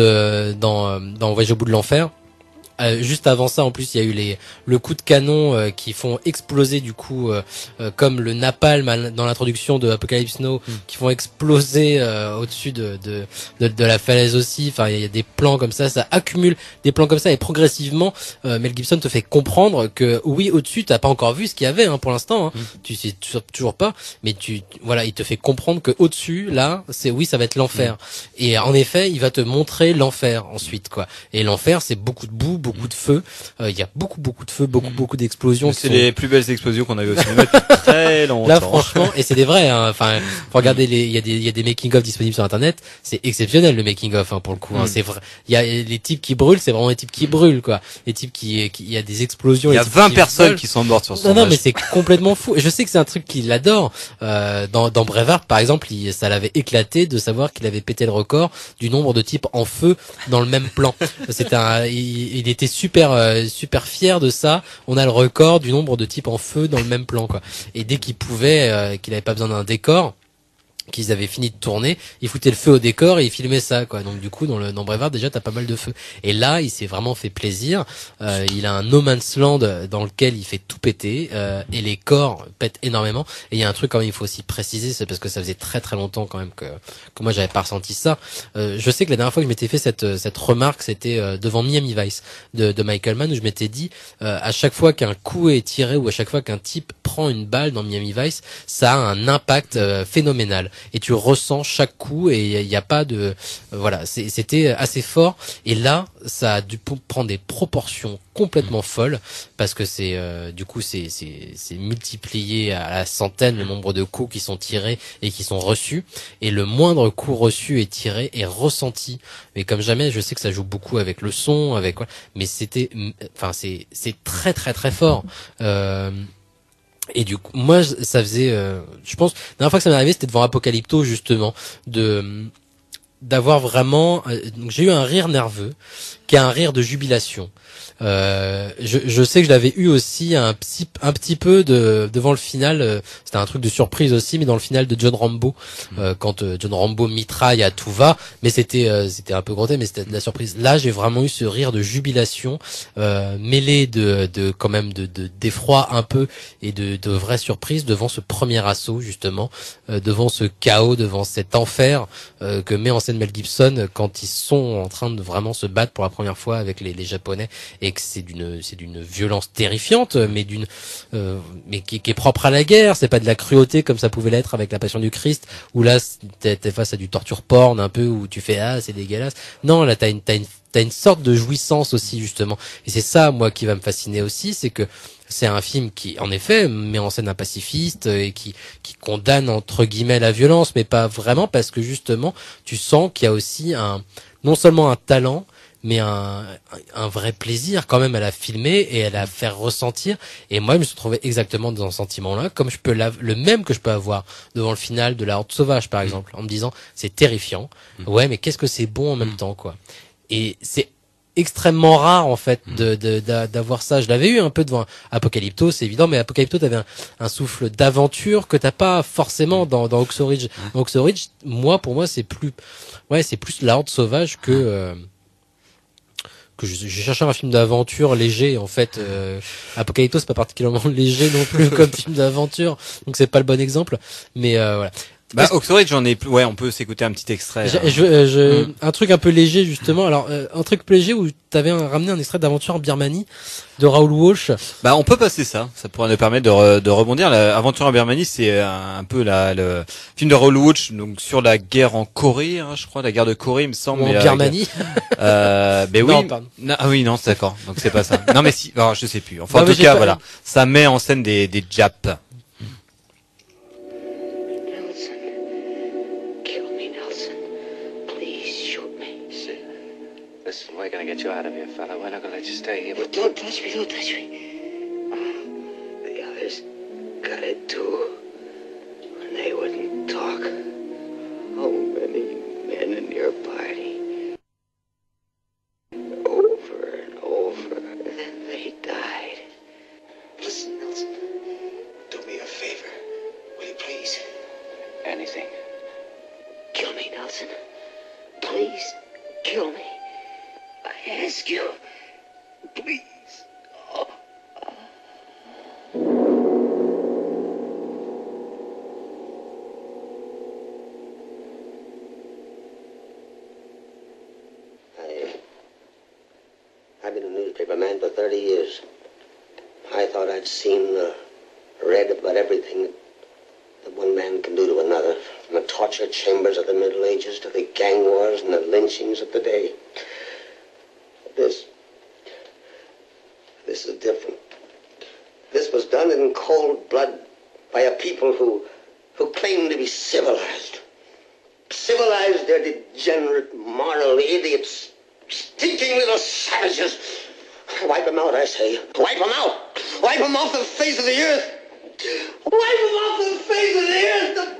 de dans euh, dans Voyage au bout de l'enfer. Euh, juste avant ça, en plus, il y a eu les le coup de canon euh, qui font exploser du coup, euh, euh, comme le napalm à- dans l'introduction de Apocalypse Now, Mm. qui font exploser euh, au-dessus de, de de de la falaise aussi. Enfin, il y, a des plans comme ça, ça accumule des plans comme ça et progressivement, euh, Mel Gibson te fait comprendre que oui, au-dessus, t'as pas encore vu ce qu'il y avait hein, pour l'instant. Hein. Mm. Tu sais toujours toujours pas, mais tu voilà, il te fait comprendre que au-dessus, là, c'est oui, ça va être l'enfer. Et en effet, il va te montrer l'enfer ensuite, quoi. Et l'enfer, c'est beaucoup de boue, beaucoup de feu. Euh, Il y a beaucoup, beaucoup de feu, beaucoup, beaucoup d'explosions. C'est qui sont- les plus belles explosions qu'on a vues au cinéma depuis très longtemps. Là, franchement, et c'est des vrais. Hein. Enfin, faut regarder les. Il y a des, il y a des making of disponibles sur Internet. C'est exceptionnel le making of hein, pour le coup. Hein. Mm. C'est vrai. Il y a les types qui brûlent, c'est vraiment les types qui brûlent, quoi. Les types qui, qui il y a des explosions. Il y a les types vingt qui personnes volent. qui sont mortes sur ce Non, non, tournage. mais c'est complètement fou. Et je sais que c'est un truc qu'il adore. Euh, dans, dans Braveheart, par exemple, il, ça l'avait éclaté de savoir qu'il avait pété le record du nombre de types en feu dans le même plan. C'était un, il, il était super, euh, super fier de ça. On a le record du nombre de types en feu dans le même plan, quoi. Et dès qu'il pouvait, euh, qu'il avait pas besoin d'un décor, qu'ils avaient fini de tourner, ils foutaient le feu au décor et ils filmaient ça, quoi. Donc du coup, dans le dans Braveheart, déjà, t'as pas mal de feu. Et là, il s'est vraiment fait plaisir. Euh, il a un no man's land dans lequel il fait tout péter euh, et les corps pètent énormément. Et il y a un truc quand même, il faut aussi préciser, c'est parce que ça faisait très très longtemps quand même que que moi j'avais pas ressenti ça. Euh, je sais que la dernière fois que je m'étais fait cette cette remarque, c'était euh, devant Miami Vice de, de Michael Mann où je m'étais dit euh, à chaque fois qu'un coup est tiré ou à chaque fois qu'un type prend une balle dans Miami Vice, ça a un impact euh, phénoménal. Et tu ressens chaque coup et il n'y a pas de euh, voilà, c'est- c'était assez fort et là ça a dû p- prendre des proportions complètement folles parce que c'est euh, du coup c'est c'est c'est multiplié à la centaine le nombre de coups qui sont tirés et qui sont reçus et le moindre coup reçu et tiré est ressenti mais comme jamais. Je sais que ça joue beaucoup avec le son avec quoi, mais c'était enfin c'est c'est très très très fort. Euh, Et du coup, moi, ça faisait, euh, je pense, la dernière fois que ça m'est arrivé, c'était devant Apocalypto, justement, de d'avoir vraiment, euh, donc j'ai eu un rire nerveux, qui est un rire de jubilation. Euh, je, je sais que je l'avais eu aussi un petit, un petit peu de devant le final. Euh, c'était un truc de surprise aussi, mais dans le final de John Rambo, euh, quand euh, John Rambo mitraille à tout va, mais c'était euh, c'était un peu grotesque, mais c'était de la surprise. Là, j'ai vraiment eu ce rire de jubilation euh, mêlé de de quand même de de d'effroi un peu et de de vraie surprise devant ce premier assaut justement, euh, devant ce chaos, devant cet enfer euh, que met en scène Mel Gibson quand ils sont en train de vraiment se battre pour la première première fois avec les, les Japonais et que c'est d'une c'est d'une violence terrifiante, mais d'une euh, mais qui, qui est propre à la guerre. C'est pas de la cruauté comme ça pouvait l'être avec la Passion du Christ, où là t'es, t'es face à du torture porn un peu, où tu fais ah c'est dégueulasse. Non, là t'as une t'as une t'as une sorte de jouissance aussi justement. Et c'est ça moi qui va me fasciner aussi, c'est que c'est un film qui, en effet, met en scène un pacifiste et qui, qui condamne entre guillemets la violence, mais pas vraiment, parce que justement, tu sens qu'il y a aussi un, non seulement un talent, mais un, un vrai plaisir quand même à la filmer et à la faire ressentir. Et moi, je me suis trouvé exactement dans ce sentiment-là, comme je peux la, le même que je peux avoir devant le final de La Horde Sauvage, par exemple, en me disant, c'est terrifiant. Ouais, mais qu'est-ce que c'est bon en même temps, quoi. Et c'est extrêmement rare en fait de, de, de d'avoir ça. Je l'avais eu un peu devant Apocalypto, c'est évident, mais Apocalypto t'avais un, un souffle d'aventure que t'as pas forcément dans dans Hacksaw Ridge. Dans Hacksaw Ridge, moi pour moi c'est plus ouais c'est plus La Horde Sauvage que euh, que je, je cherchais un film d'aventure léger en fait. Euh, Apocalypto c'est pas particulièrement léger non plus comme film d'aventure, donc c'est pas le bon exemple. Mais euh, voilà. Bah, Hacksaw Ridge, j'en ai plus. Ouais, on peut s'écouter un petit extrait. Je, hein. je, je, Mm. Un truc un peu léger justement. Alors euh, un truc léger où t'avais un, ramené un extrait d'Aventure en Birmanie de Raoul Walsh. Bah, on peut passer ça. Ça pourrait nous permettre de, re, de rebondir. La Aventure en Birmanie, c'est un, un peu la, le film de Raoul Walsh, donc sur la guerre en Corée, hein, je crois, la guerre de Corée, il me semble. Ou en mais, Birmanie. Euh, ben Non, oui. pardon. Non, ah oui, non, c'est d'accord. Donc c'est pas ça. Non, mais si. Alors, je sais plus. Enfin, Non, en mais tout j'ai cas, pas- voilà. Ça met en scène des, des Japs. Nelson. Kill me, Nelson. Please shoot me. Listen, we're gonna get you out of here, fella. We're not gonna let you stay here. But don't touch me, don't touch me. The others got it too. And they wouldn't talk. How many men in your party? Over and over. Then they died. Listen, Nelson. Do me a favor. Will you please? Anything. Kill me, Nelson. Please, kill me. I ask you. Please. Oh. I, I've been a newspaper man for thirty years. I thought I'd seen, uh, read about everything that, that one man can do to another, from the torture chambers of the Middle Ages to the gang wars and the lynchings of today. But this, this is different. This was done in cold blood by a people who, who claim to be civilized. Civilized, they're degenerate, moral idiots, stinking little savages. Wipe them out, I say. Wipe them out. Wipe them off the face of the earth. Wipe them off the face of the earth.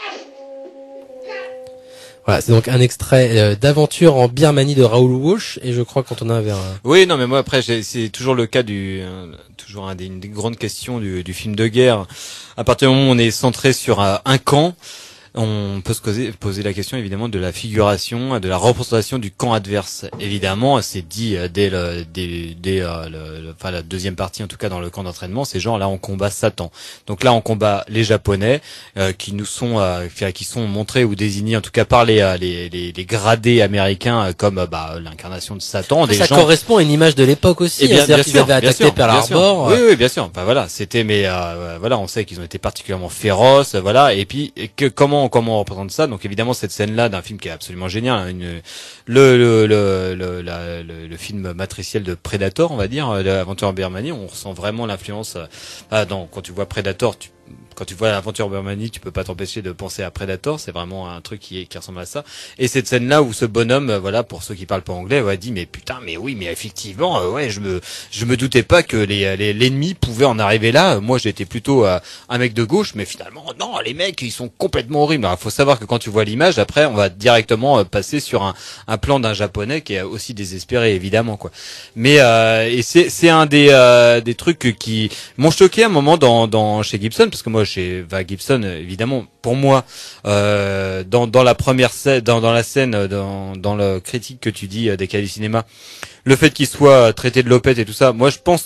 Voilà, c'est donc un extrait euh, d'Aventure en Birmanie de Raoul Walsh, et je crois quand on a vers un... Oui, non, mais moi après, j'ai- c'est toujours le cas du, euh, toujours un des, une des grandes questions du, du film de guerre. À partir du moment où on est centré sur euh, un camp, on peut se poser, poser la question évidemment de la figuration, de la représentation du camp adverse. Évidemment, c'est dit euh, dès, le, dès, dès euh, le, le- enfin, la deuxième partie, en tout cas dans le camp d'entraînement, c'est genre là on combat Satan. Donc là on combat les Japonais euh, qui nous sont, euh, qui qui sont montrés ou désignés en tout cas par les euh, les, les, les gradés américains euh, comme euh, bah, l'incarnation de Satan. Des Ça gens... correspond à une image de l'époque aussi, Eh bien, hein, c'est-à-dire bien qu'ils sûr, avaient bien attaqué sûr, Pearl bien sûr. Harbor. Oui, oui, bien sûr. Enfin voilà, c'était, mais euh, voilà, on sait qu'ils ont été particulièrement féroces, voilà. Et puis et que comment comment on représente ça? Donc évidemment cette scène-là d'un film qui est absolument génial, hein, une, le le le le, la- le le film matriciel de Predator, on va dire, euh, l'Aventure en Birmanie, on ressent vraiment l'influence. Euh, ah, dans, quand tu vois Predator, tu quand tu vois l'Aventure en Birmanie, tu peux pas t'empêcher de penser à Predator. C'est vraiment un truc qui, est, qui ressemble à ça. Et cette scène-là où ce bonhomme, euh, voilà, pour ceux qui parlent pas anglais, ouais, dit mais putain, mais oui, mais effectivement, euh, ouais, je me, je me doutais pas que les, les l'ennemi pouvait en arriver là. Moi, j'étais plutôt euh, un mec de gauche, mais finalement, non, les mecs, ils sont complètement horribles. Alors, faut savoir que quand tu vois l'image, après, on va directement euh, passer sur un, un plan d'un japonais qui est aussi désespéré, évidemment, quoi. Mais euh, et c'est, c'est un des, euh, des trucs qui m'ont choqué à un moment dans, dans chez Gibson, parce que moi, chez Va Gibson, évidemment, pour moi, euh, dans, dans la première scène, dans, dans la scène, dans, dans le critique que tu dis euh, des Cali Cinéma, le fait qu'il soit traité de lopette et tout ça, moi je pense que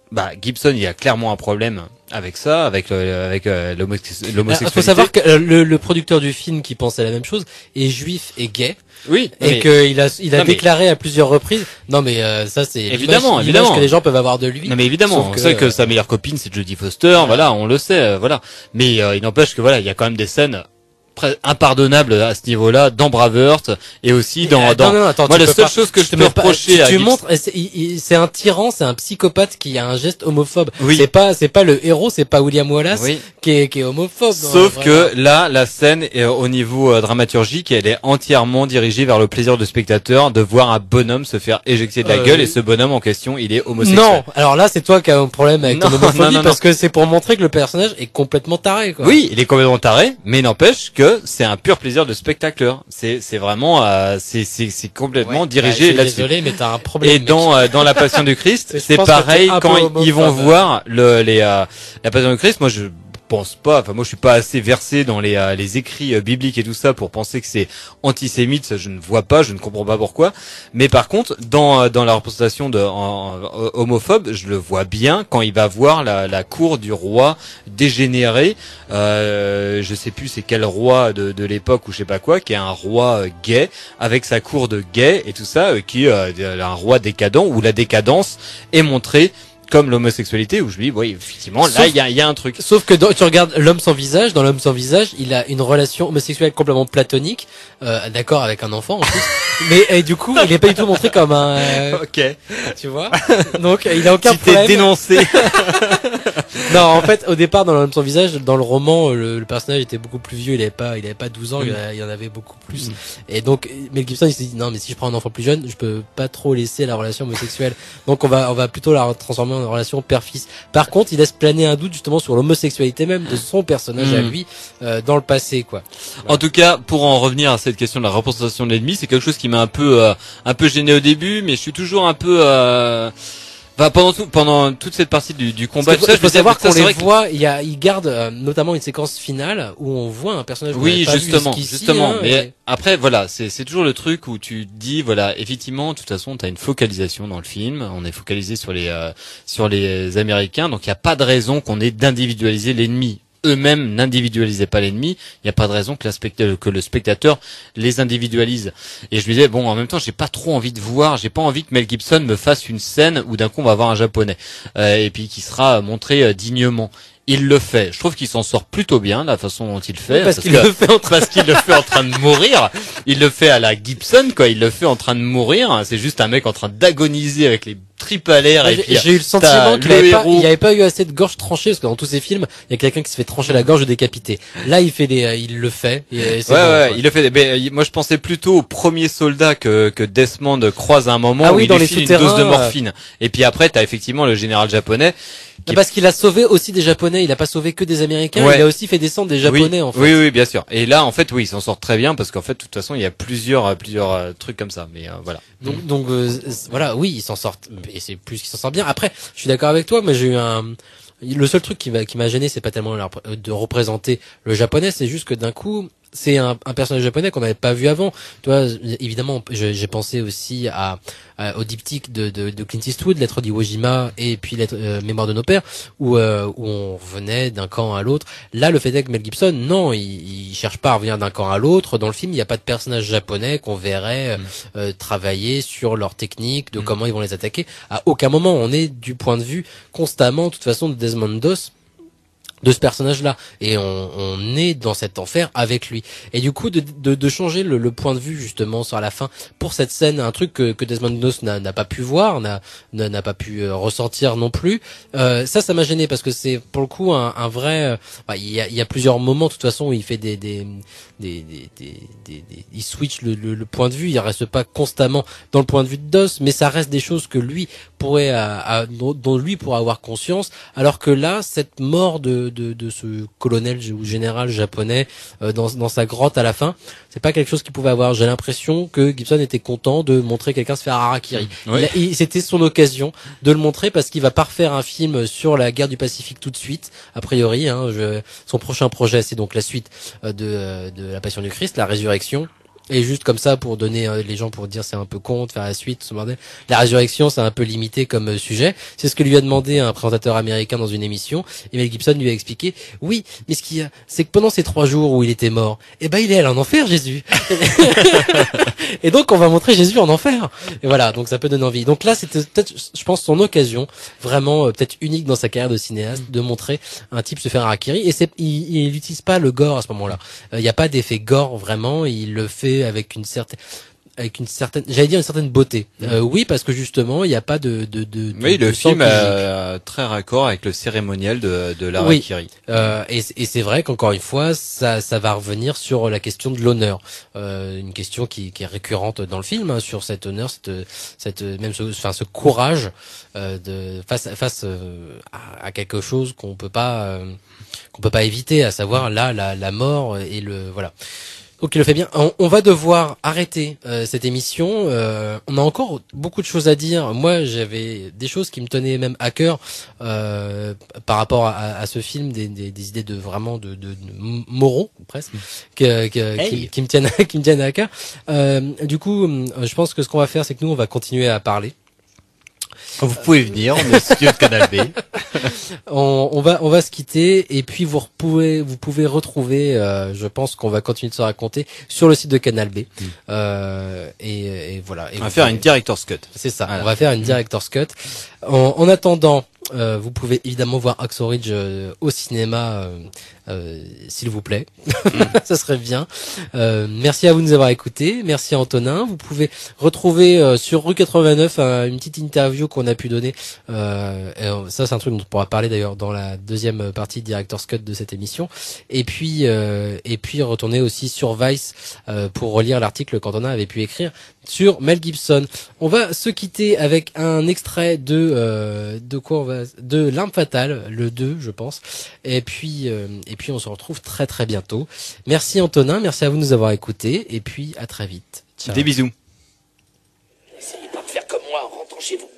bah Gibson il a clairement un problème avec ça, avec le, avec euh, l'homosex- l'homosexualité. Il faut savoir que euh, le, le producteur du film qui pensait la même chose est juif et gay. Oui, et mais... qu'il a il a non, mais... déclaré à plusieurs reprises. Non mais euh, ça c'est évidemment, l'image, évidemment l'image que les gens peuvent avoir de lui. Non mais évidemment, on que, sait que euh... sa meilleure copine c'est Jodie Foster, voilà, voilà on le sait, euh, voilà. Mais euh, il n'empêche que voilà, il y a quand même des scènes impardonnable à ce niveau-là dans Braveheart et aussi dans euh, dans non, non, attends, moi la seule pas, chose que je peux pas, reprocher tu, à tu Gibson... montres c'est, il, c'est un tyran, c'est un psychopathe qui a un geste homophobe. Oui. C'est pas c'est pas le héros, c'est pas William Wallace oui. qui est qui est homophobe. Sauf que là la scène est, au niveau euh, dramaturgique, elle est entièrement dirigée vers le plaisir du spectateur de voir un bonhomme se faire éjecter de la euh, gueule, et ce bonhomme en question, il est homosexuel. Non, alors là c'est toi qui as un problème avec non, ton homophobie non, non, parce non. que c'est pour montrer que le personnage est complètement taré quoi. Oui, il est complètement taré, mais il n'empêche que c'est un pur plaisir de spectateur. C'est c'est vraiment euh, c'est c'est c'est complètement ouais, dirigé bah, là-dessus. Désolé, mais t'as un problème. Et dans euh, dans la Passion du Christ, c'est pareil quand ils vont voir le les euh, la Passion du Christ. Moi, je pense pas, enfin moi je suis pas assez versé dans les euh, les écrits euh, bibliques et tout ça pour penser que c'est antisémite, ça je ne vois pas, je ne comprends pas pourquoi. Mais par contre, dans euh, dans la représentation de en, en, homophobe, je le vois bien quand il va voir la la cour du roi dégénéré, euh, je sais plus c'est quel roi de de l'époque ou je sais pas quoi, qui est un roi euh, gay avec sa cour de gays et tout ça, euh, qui euh, un roi décadent où la décadence est montrée comme l'homosexualité, où je me dis, oui, effectivement, sauf, là, il y a, y a un truc. Sauf que dans, tu regardes L'homme sans visage, dans L'homme sans visage, il a une relation homosexuelle complètement platonique, euh, d'accord, avec un enfant, en plus. Mais, et du coup, il est pas du tout montré comme un, euh, ok. Tu vois? Donc, il a aucun tu problème. Tu t'es dénoncé. Non, en fait, au départ, dans L'homme sans visage, dans le roman, le, le personnage était beaucoup plus vieux, il avait pas, il avait pas douze ans, mm. il, il y en avait beaucoup plus. Mm. Et donc, Mel Gibson, il s'est dit, non, mais si je prends un enfant plus jeune, je peux pas trop laisser la relation homosexuelle. Donc, on va, on va plutôt la transformer en relation père-fils. Par contre, il laisse planer un doute justement sur l'homosexualité même de son personnage mmh. à lui euh, dans le passé, quoi. Voilà. En tout cas, pour en revenir à cette question de la représentation de l'ennemi, c'est quelque chose qui m'a un peu euh, un peu gêné au début, mais je suis toujours un peu euh... Enfin, pendant tout, pendant toute cette partie du, du combat, il faut, ça, il faut savoir qu'on les que... voit. Il y a, il garde euh, notamment une séquence finale où on voit un personnage. Oui, pas justement, vu justement. Hein, mais et... après, voilà, c'est c'est toujours le truc où tu dis, voilà, effectivement, de toute façon, t'as une focalisation dans le film. On est focalisé sur les euh, sur les Américains, donc il y a pas de raison qu'on ait d'individualiser l'ennemi. Eux-mêmes n'individualisaient pas l'ennemi, il n'y a pas de raison que, que le spectateur les individualise. Et je me disais, bon, en même temps, j'ai pas trop envie de voir, j'ai pas envie que Mel Gibson me fasse une scène où d'un coup on va avoir un japonais, euh, et puis qui sera montré euh, dignement. Il le fait. Je trouve qu'il s'en sort plutôt bien, la façon dont il le fait. Parce, parce qu'il le fait en train... parce qu'il le fait en train de mourir. Il le fait à la Gibson, quoi. Il le fait en train de mourir. C'est juste un mec en train d'agoniser avec les tripes à l'air. Ouais, et puis, j'ai eu le sentiment qu'il n'y avait, avait pas eu assez de gorge tranchée, parce que dans tous ces films, il y a quelqu'un qui se fait trancher la gorge ou décapiter. Là, il fait des, euh, il le fait. Et c'est ouais, bon, ouais, quoi. il le fait. Mais, moi, je pensais plutôt au premier soldat que, que Desmond croise à un moment ah où oui, il dans lui les file une souterrains, dose de morphine. Euh... Et puis après, t'as effectivement le général japonais. Qui... Parce qu'il a sauvé aussi des Japonais, il a pas sauvé que des Américains, ouais. il a aussi fait descendre des Japonais, oui. en fait. Oui, oui, bien sûr. Et là, en fait, oui, il s'en sort très bien parce qu'en fait, de toute façon, il y a plusieurs, plusieurs euh, trucs comme ça. Mais euh, voilà. Donc, donc euh, voilà, oui, il s'en sort, et c'est plus qu'il s'en sort bien. Après, je suis d'accord avec toi, mais j'ai eu un, le seul truc qui m'a, qui m'a gêné, c'est pas tellement de représenter le japonais, c'est juste que d'un coup, c'est un, un personnage japonais qu'on n'avait pas vu avant. Tu vois, évidemment, je, j'ai pensé aussi à, à au diptyque de, de, de Clint Eastwood, Lettre d'Iwo Jima et puis Lettre, euh, Mémoire de nos pères, où, euh, où on revenait d'un camp à l'autre. Là, le fait est que Mel Gibson, non, il, il cherche pas à revenir d'un camp à l'autre. Dans le film, il n'y a pas de personnage japonais qu'on verrait mm. euh, travailler sur leur technique, de mm. comment ils vont les attaquer. À aucun moment, on est du point de vue constamment, de toute façon, de Desmond Doss, de ce personnage-là, et on, on est dans cet enfer avec lui. Et du coup, de, de, de changer le, le point de vue justement sur la fin pour cette scène, un truc que, que Desmond Doss n'a, n'a pas pu voir, n'a, n'a pas pu euh, ressentir non plus. Euh, ça, ça m'a gêné parce que c'est pour le coup un, un vrai. Euh, bah, il y a, il y a plusieurs moments de toute façon où il fait des des des des, des, des, des il switch le, le, le point de vue. Il reste pas constamment dans le point de vue de Doss, mais ça reste des choses que lui pourrait, à, à, dont lui pourrait avoir conscience. Alors que là, cette mort de De, de ce colonel ou général japonais euh, dans, dans sa grotte à la fin, c'est pas quelque chose qu'il pouvait avoir. J'ai l'impression que Gibson était content de montrer quelqu'un se faire harakiri. Oui. Il, il, c'était son occasion de le montrer parce qu'il va pas refaire un film sur la guerre du Pacifique tout de suite, a priori. Hein, je, son prochain projet, c'est donc la suite euh, de, de La Passion du Christ, la résurrection. Et juste comme ça pour donner euh, les gens pour dire c'est un peu con de faire la suite, ce bordel. La résurrection c'est un peu limité comme euh, sujet. C'est ce que lui a demandé un présentateur américain dans une émission. Et Mel Gibson lui a expliqué oui, mais ce qu'il y a, c'est que pendant ces trois jours où il était mort, eh ben il est allé en enfer Jésus. Et donc on va montrer Jésus en enfer. Et voilà, donc ça peut donner envie. Donc là c'était peut-être, je pense, son occasion vraiment euh, peut-être unique dans sa carrière de cinéaste de montrer un type se faire harakiri. Et c'est, il, il utilise pas le gore à ce moment-là. Il euh, y a pas d'effet gore vraiment. Il le fait avec une certaine avec une certaine, j'allais dire une certaine beauté. Euh, oui, parce que justement, il n'y a pas de, de, de, oui, de le sang film qui a très raccord avec le cérémoniel de, de l'harakiri. Oui. Euh, et, et c'est vrai qu'encore une fois, ça, ça va revenir sur la question de l'honneur. Euh, une question qui, qui est récurrente dans le film, hein, sur cet honneur, cette, cette, même ce, enfin, ce courage, euh, de, face, face, euh, à, à quelque chose qu'on peut pas, euh, qu'on peut pas éviter, à savoir là, la, la mort et le, voilà. Donc il le fait bien. On, on va devoir arrêter euh, cette émission. Euh, on a encore beaucoup de choses à dire. Moi, j'avais des choses qui me tenaient même à cœur euh, par rapport à, à ce film, des, des, des idées de vraiment de, de, de moraux presque, que, que, Hey. qui, qui me tiennent, qui me tiennent à cœur. Euh, du coup, je pense que ce qu'on va faire, c'est que nous, on va continuer à parler. Vous pouvez venir, on est au studio de Canal B. on, on va on va se quitter et puis vous pouvez vous pouvez retrouver euh, je pense qu'on va continuer de se raconter sur le site de Canal B. Mm. Euh, et, et voilà. Et on va faire pouvez... une director's cut. C'est ça. Voilà. On va faire une director's cut. En, en attendant, euh, vous pouvez évidemment voir Hacksaw Ridge euh, au cinéma, euh, euh, s'il vous plaît. Mm. Ça serait bien. Euh, merci à vous de nous avoir écoutés. Merci à Antonin. Vous pouvez retrouver euh, sur Rue quatre-vingt-neuf euh, une petite interview qu'on a pu donner. Euh, et ça, c'est un truc dont on pourra parler d'ailleurs dans la deuxième partie Director's Cut de cette émission. Et puis, euh, et puis retourner aussi sur Vice euh, pour relire l'article qu'Antonin avait pu écrire sur Mel Gibson. On va se quitter avec un extrait de euh, de quoi on va de L'Arme Fatale, le deux, je pense. Et puis euh, et puis on se retrouve très très bientôt. Merci Antonin, merci à vous de nous avoir écoutés et puis à très vite. Ciao. Des bisous. Essayez pas de faire comme moi en rentrant chez vous.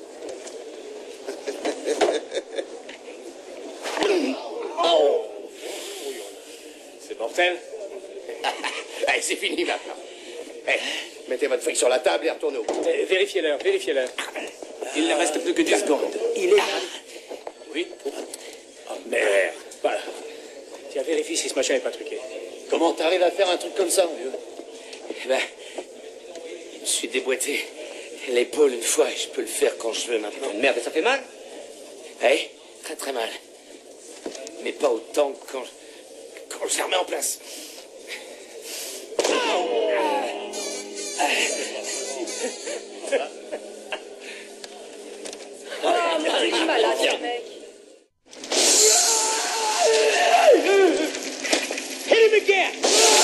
Oh. C'est mortel. Allez, c'est fini maintenant. Hey, mettez votre feuille sur la table et retournez-vous. Eh, vérifiez l'heure, vérifiez l'heure. Il ne reste plus que dix secondes. Il est... Oui. Oh merde. Voilà. Tiens, vérifie si ce machin n'est pas truqué. Comment t'arrives à faire un truc comme ça, mon vieux? Eh ben, je me suis déboîté l'épaule une fois et je peux le faire quand je veux maintenant. Merde, ça fait mal? Oui, très très mal. Mais pas autant que quand, quand je la remets en place. Ah, mais c'est malade, ce mec. Hit him again!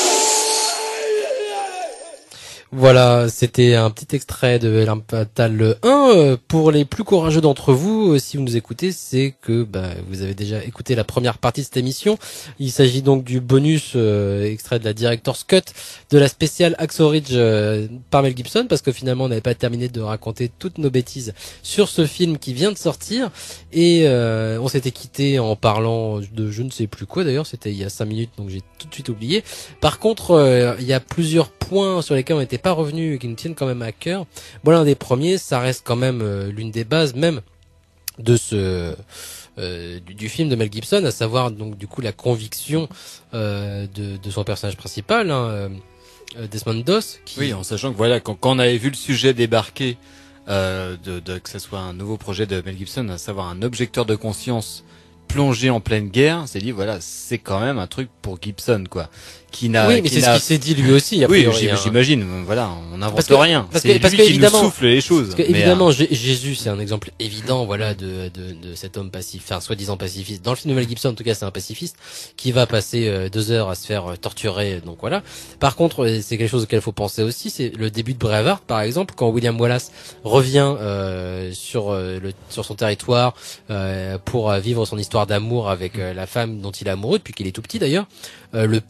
Voilà, c'était un petit extrait de L'Arme Fatale un. Pour les plus courageux d'entre vous, si vous nous écoutez, c'est que bah, vous avez déjà écouté la première partie de cette émission. Il s'agit donc du bonus euh, extrait de la Director's Cut de la spéciale Hacksaw Ridge euh, par Mel Gibson, parce que finalement on n'avait pas terminé de raconter toutes nos bêtises sur ce film qui vient de sortir. Et euh, on s'était quitté en parlant de je ne sais plus quoi, d'ailleurs c'était il y a cinq minutes, donc j'ai tout de suite oublié. Par contre, euh, il y a plusieurs points sur lesquels on n'était pas revenu et qui nous tiennent quand même à cœur. Bon, l'un des premiers, ça reste quand même euh, l'une des bases même de ce euh, du, du film de Mel Gibson, à savoir donc du coup la conviction euh, de, de son personnage principal, hein, euh, Desmond Doss. Qui... Oui, en sachant que voilà, quand, quand on avait vu le sujet débarquer, euh, de, de que ce soit un nouveau projet de Mel Gibson, à savoir un objecteur de conscience plongé en pleine guerre, c'est dit voilà, c'est quand même un truc pour Gibson quoi, qui n'a. Oui, mais c'est ce qu'il s'est dit lui aussi. Oui, priori, hein. J'imagine. Voilà, on n'invente que, rien. Parce c'est que, parce lui que, qui évidemment, nous souffle les choses. Parce que, mais, évidemment, euh... Jésus, c'est un exemple évident, voilà, de, de, de cet homme pacifiste, enfin, soi-disant pacifiste. Dans le film de Mel Gibson, en tout cas, c'est un pacifiste qui va passer euh, deux heures à se faire euh, torturer. Donc voilà. Par contre, euh, c'est quelque chose auquel il faut penser aussi. C'est le début de Braveheart, par exemple, quand William Wallace revient euh, sur euh, le sur son territoire euh, pour euh, vivre son histoire d'amour avec euh, la femme dont il est amoureux depuis qu'il est tout petit d'ailleurs. Euh, le père de,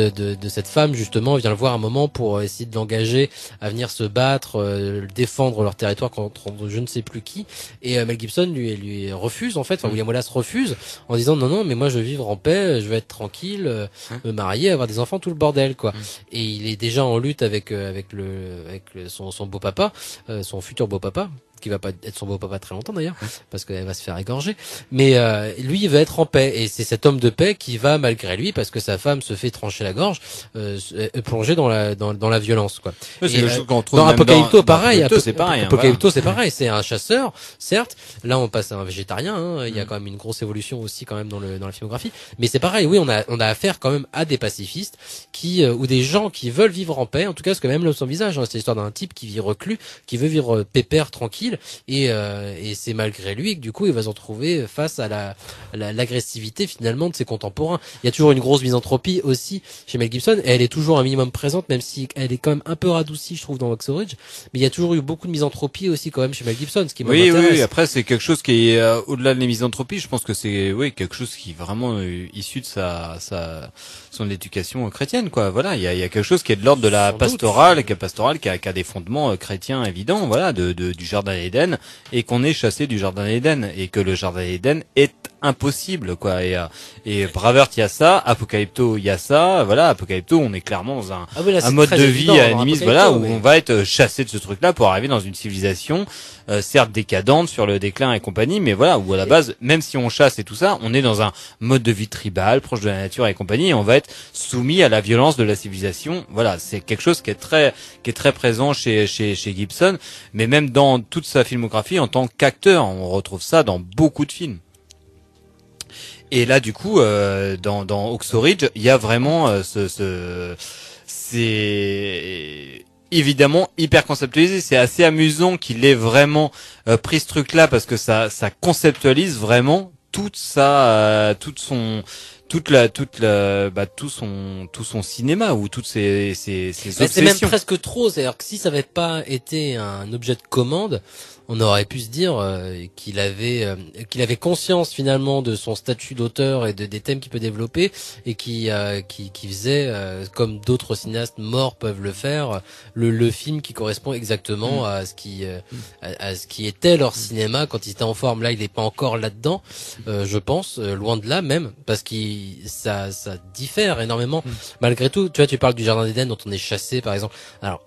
de, de, de cette femme justement vient le voir un moment pour essayer de l'engager à venir se battre, euh, défendre leur territoire contre je ne sais plus qui. Et euh, Mel Gibson lui lui refuse en fait. Enfin, mmh. William Wallace refuse en disant non non mais moi je veux vivre en paix, je veux être tranquille, euh, mmh. me marier, avoir des enfants, tout le bordel quoi. Mmh. Et il est déjà en lutte avec euh, avec le avec le, son son beau papa, euh, son futur beau papa. Qui va pas être son beau-papa très longtemps d'ailleurs, parce qu'elle va se faire égorger. Mais euh, lui, il veut être en paix, et c'est cet homme de paix qui va, malgré lui, parce que sa femme se fait trancher la gorge, euh, plonger dans la dans, dans la violence, quoi. Oui, c'est et, le euh, chose qu'on trouve dans Apocalypto, dans, pareil. Apocalypto, c'est pareil. Apocalypto, hein, c'est voilà. pareil. C'est un chasseur, certes. Là, on passe à un végétarien. Hein. Il y a quand même une grosse évolution aussi, quand même, dans le dans la filmographie. Mais c'est pareil. Oui, on a on a affaire quand même à des pacifistes qui euh, ou des gens qui veulent vivre en paix. En tout cas, c'est quand même l'homme sans visage. Hein. C'est l'histoire d'un type qui vit reclus, qui veut vivre pépère, tranquille, et euh, et c'est malgré lui que du coup il va se retrouver face à la, la l'agressivité finalement de ses contemporains. Il y a toujours une grosse misanthropie aussi chez Mel Gibson et elle est toujours un minimum présente, même si elle est quand même un peu radoucie je trouve dans Hacksaw Ridge, mais il y a toujours eu beaucoup de misanthropie aussi quand même chez Mel Gibson, ce qui oui, m'intéresse. Oui, oui, après c'est quelque chose qui est euh, au-delà de la misanthropie, je pense que c'est oui quelque chose qui est vraiment euh, issu de sa sa son éducation chrétienne quoi. Voilà, il y a il y a quelque chose qui est de l'ordre de la Sans pastorale, doute. qui est pastorale qui a, qui a des fondements euh, chrétiens évidents, voilà, de, de du jardin d'Éden, et qu'on est chassé du jardin d'Éden et que le jardin d'Éden est impossible quoi. Et et Braveheart il y a ça, Apocalypto il y a ça, voilà, Apocalypto on est clairement dans un, ah oui, là, un mode de vie animiste voilà où mais... on va être chassé de ce truc là pour arriver dans une civilisation euh, certes décadente sur le déclin et compagnie, mais voilà où à la base même si on chasse et tout ça, on est dans un mode de vie tribal proche de la nature et compagnie et on va être soumis à la violence de la civilisation. Voilà, c'est quelque chose qui est très qui est très présent chez chez chez Gibson, mais même dans toute sa filmographie en tant qu'acteur, on retrouve ça dans beaucoup de films. Et là, du coup, euh, dans, dans Hacksaw Ridge, il y a vraiment euh, ce, ce, c'est évidemment hyper conceptualisé. C'est assez amusant qu'il ait vraiment euh, pris ce truc-là parce que ça, ça conceptualise vraiment toute sa, euh, toute son, toute la, toute la, bah, tout son, tout son cinéma ou toutes ses, ses, ses obsessions. C'est même presque trop. C'est-à-dire que si ça n'avait pas été un objet de commande, on aurait pu se dire euh, qu'il avait euh, qu'il avait conscience finalement de son statut d'auteur et de des thèmes qu'il peut développer et qui euh, qui qui faisait euh, comme d'autres cinéastes morts peuvent le faire, le le film qui correspond exactement mmh. à ce qui euh, à, à ce qui était leur cinéma quand ils étaient en forme. Là, il n'est pas encore là-dedans, euh, je pense, euh, loin de là même, parce qu'il ça ça diffère énormément mmh. malgré tout. Tu vois, tu parles du Jardin d'Éden dont on est chassé par exemple. Alors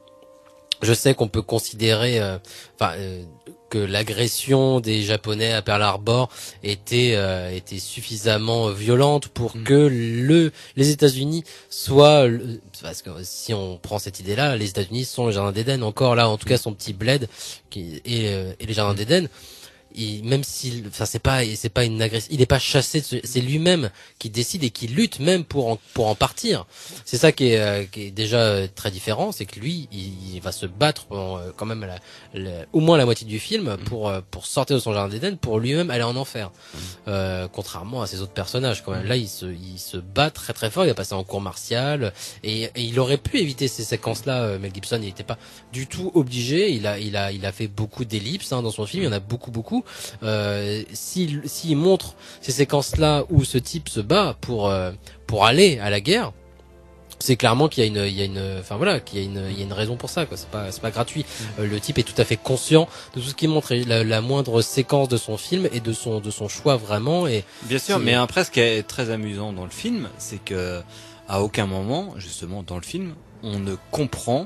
je sais qu'on peut considérer, enfin, euh, euh, que l'agression des Japonais à Pearl Harbor était euh, était suffisamment violente pour mmh. que le les États-Unis soient, parce que si on prend cette idée-là, les États-Unis sont le Jardin d'Éden. Encore là, en tout cas, son petit bled qui et, euh, et les Jardins d'Éden. Il, même s'il, enfin c'est pas, c'est pas une agression, il est pas chassé, c'est lui-même qui décide et qui lutte même pour en, pour en partir. C'est ça qui est, euh, qui est déjà euh, très différent, c'est que lui, il, il va se battre pendant euh, quand même la, la, au moins la moitié du film pour euh, pour sortir de son jardin d'Éden, pour lui-même aller en enfer. Euh, contrairement à ses autres personnages, quand même. Là, il se, il se bat très très fort. Il va passer en cours martial et, et il aurait pu éviter ces séquences-là. Euh, Mel Gibson, il n'était pas du tout obligé. Il a, il a, il a fait beaucoup d'ellipses hein, dans son film. Il y en a beaucoup beaucoup. Euh, s'il s'il montre ces séquences-là où ce type se bat pour euh, pour aller à la guerre, c'est clairement qu'il y a une il y a une enfin voilà qu'il y a une il y a une raison pour ça quoi. C'est pas c'est pas gratuit. Euh, le type est tout à fait conscient de tout ce qu'il montre, et la, la moindre séquence de son film et de son de son choix vraiment. Et bien sûr, mais après ce qui est très amusant dans le film, c'est que à aucun moment justement dans le film on ne comprend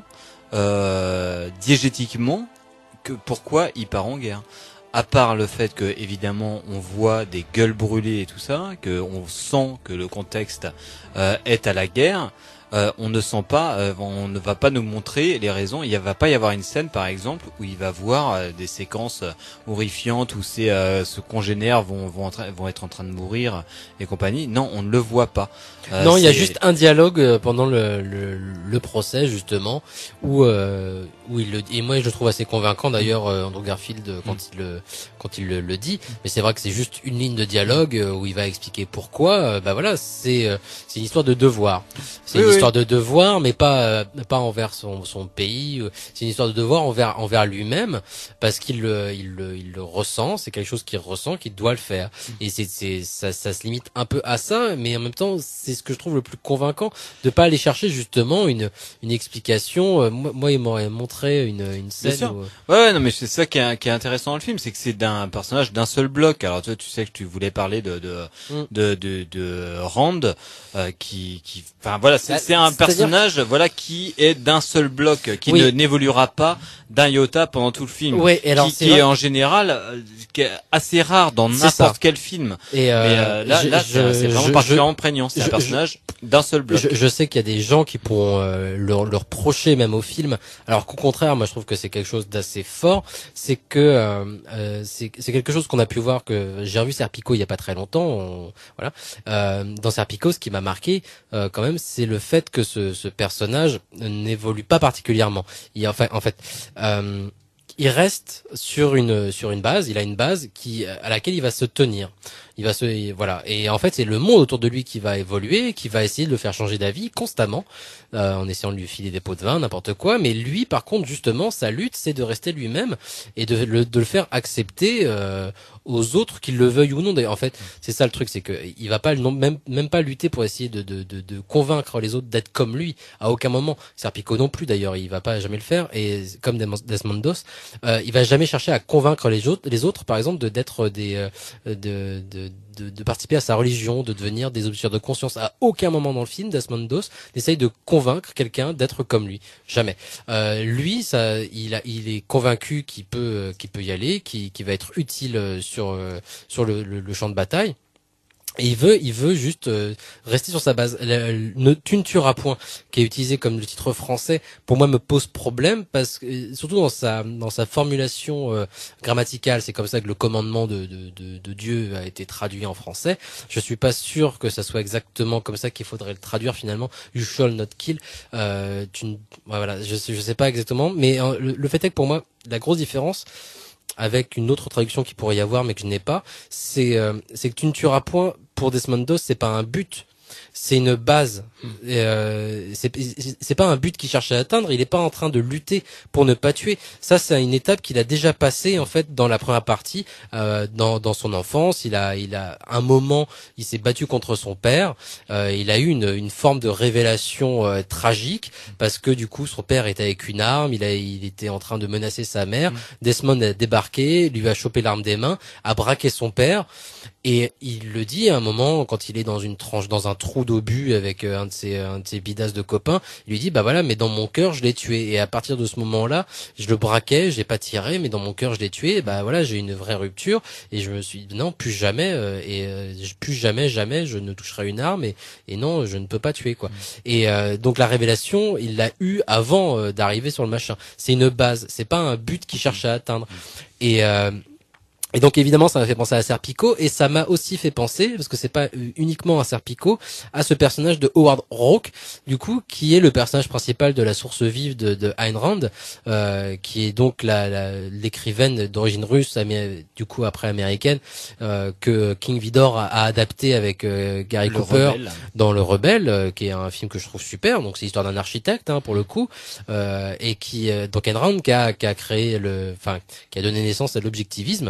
euh, diégétiquement que pourquoi il part en guerre. À part le fait que évidemment on voit des gueules brûlées et tout ça, que on sent que le contexte euh, est à la guerre, euh, on ne sent pas, euh, on ne va pas nous montrer les raisons. Il ne va pas y avoir une scène par exemple où il va voir euh, des séquences horrifiantes où ses euh, ce congénères vont vont, vont être en train de mourir et compagnie. Non, on ne le voit pas. Euh, non, il y a juste un dialogue pendant le le, le procès justement où euh, où il le et moi je le trouve assez convaincant d'ailleurs euh, Andrew Garfield quand mm. il le quand il le, le dit. Mais c'est vrai que c'est juste une ligne de dialogue où il va expliquer pourquoi. Euh, bah voilà, c'est euh, c'est une histoire de devoir. C'est oui, une histoire de devoir, mais pas euh, pas envers son son pays. C'est une histoire de devoir envers envers lui-même, parce qu'il le il le il le ressent. C'est quelque chose qu'il ressent, qu'il doit le faire. Et c'est c'est ça ça se limite un peu à ça, mais en même temps, c'est ce que je trouve le plus convaincant, de pas aller chercher justement une une explication. Euh, moi, moi, il m'aurait montré une une scène. Bien sûr. Où... Ouais, ouais, non, mais c'est ça qui est, qui est intéressant dans le film, c'est que c'est d'un personnage d'un seul bloc. Alors toi, tu sais que tu voulais parler de de Mm. de, de, de Rand, euh, qui qui, enfin voilà, c'est Bah, c'est un c'est-à-dire- personnage, voilà, qui est d'un seul bloc, qui Oui. ne n'évoluera pas d'un iota pendant tout le film. Ouais, et alors, qui, c'est qui vrai- est en général euh, qui est assez rare dans C'est n'importe ça. quel film. Et euh, Mais euh, là, je- là, je- c'est c'est vraiment je- particulièrement je- prégnant. C'est un je- personnage d'un seul bloc. Je, je sais qu'il y a des gens qui pourront euh, le, le reprocher même au film, alors qu'au contraire, moi je trouve que c'est quelque chose d'assez fort. C'est que euh, euh, c'est c'est quelque chose qu'on a pu voir, que j'ai revu Serpico il y a pas très longtemps. On- voilà, euh, dans Serpico, ce qui m'a marqué euh, quand même, c'est le fait que ce, ce personnage n'évolue pas particulièrement. Il, enfin, en fait. Euh, il reste sur une sur une base, il a une base qui à laquelle il va se tenir. Il va se voilà, et en fait c'est le monde autour de lui qui va évoluer, qui va essayer de le faire changer d'avis constamment, euh, en essayant de lui filer des pots de vin, n'importe quoi. Mais lui, par contre, justement, sa lutte, c'est de rester lui-même et de le de le faire accepter euh, aux autres, qu'ils le veuillent ou non. D'ailleurs, en fait, c'est ça le truc, c'est que il va pas non, même même pas lutter pour essayer de de de, de convaincre les autres d'être comme lui. À aucun moment. Serpico non plus, d'ailleurs, il va pas jamais le faire. Et comme Desmond Doss, euh, il va jamais chercher à convaincre les autres, les autres, par exemple, de d'être des euh, de, de De, de participer à sa religion, de devenir des objecteurs de conscience. À aucun moment dans le film, Desmond Doss n'essaye de convaincre quelqu'un d'être comme lui. Jamais. Euh, lui, ça, il a, il est convaincu qu'il peut, qu'il peut y aller, qu'il, qu'il va être utile sur, sur le, le, le champ de bataille. Et il veut, il veut juste euh, rester sur sa base. Le, le, Tu ne tueras point, qui est utilisé comme le titre français, pour moi me pose problème, parce que surtout dans sa dans sa formulation euh, grammaticale, c'est comme ça que le commandement de, de de de Dieu a été traduit en français. Je suis pas sûr que ça soit exactement comme ça qu'il faudrait le traduire finalement. You shall not kill. Euh, tu ne, voilà, je je sais pas exactement, mais euh, le, le fait est que pour moi la grosse différence avec une autre traduction qui pourrait y avoir mais que je n'ai pas, c'est euh, c'est que tu ne tueras point, pour Desmond Doss, c'est pas un but, c'est une base. Et euh, c'est c'est pas un but qu'il cherche à atteindre, il est pas en train de lutter pour ne pas tuer. Ça, c'est une étape qu'il a déjà passée en fait dans la première partie, euh, dans dans son enfance. Il a il a un moment, il s'est battu contre son père. Euh, il a eu une une forme de révélation euh, tragique, parce que du coup son père était avec une arme, il a il était en train de menacer sa mère. Mmh. Desmond a débarqué, lui a chopé l'arme des mains, a braqué son père. Et il le dit à un moment, quand il est dans une tranche, dans un trou d'obus avec un de ses, un de ses bidasses de copains, il lui dit, bah voilà, mais dans mon cœur, je l'ai tué. Et à partir de ce moment-là, je le braquais, j'ai pas tiré, mais dans mon cœur, je l'ai tué. Et bah voilà, j'ai une vraie rupture. Et je me suis dit, non, plus jamais, euh, et euh, plus jamais, jamais, je ne toucherai une arme. Et, et non, je ne peux pas tuer, quoi. Mmh. Et euh, donc la révélation, il l'a eu avant euh, d'arriver sur le machin. C'est une base, c'est pas un but qu'il cherche à atteindre. Et euh, Et donc évidemment ça m'a fait penser à Serpico, et ça m'a aussi fait penser, parce que c'est pas uniquement un Serpico, à ce personnage de Howard Hawks, du coup, qui est le personnage principal de La Source Vive de, de Ayn Rand, euh, qui est donc la, la, l'écrivaine d'origine russe, amé- du coup après américaine, euh, que King Vidor a, a adapté avec euh, Gary Le Cooper Rebelle. dans Le Rebelle, euh, qui est un film que je trouve super. Donc c'est l'histoire d'un architecte, hein, pour le coup, euh, et qui euh, donc Ayn Rand qui a, qui a créé le, enfin qui a donné naissance à l'objectivisme.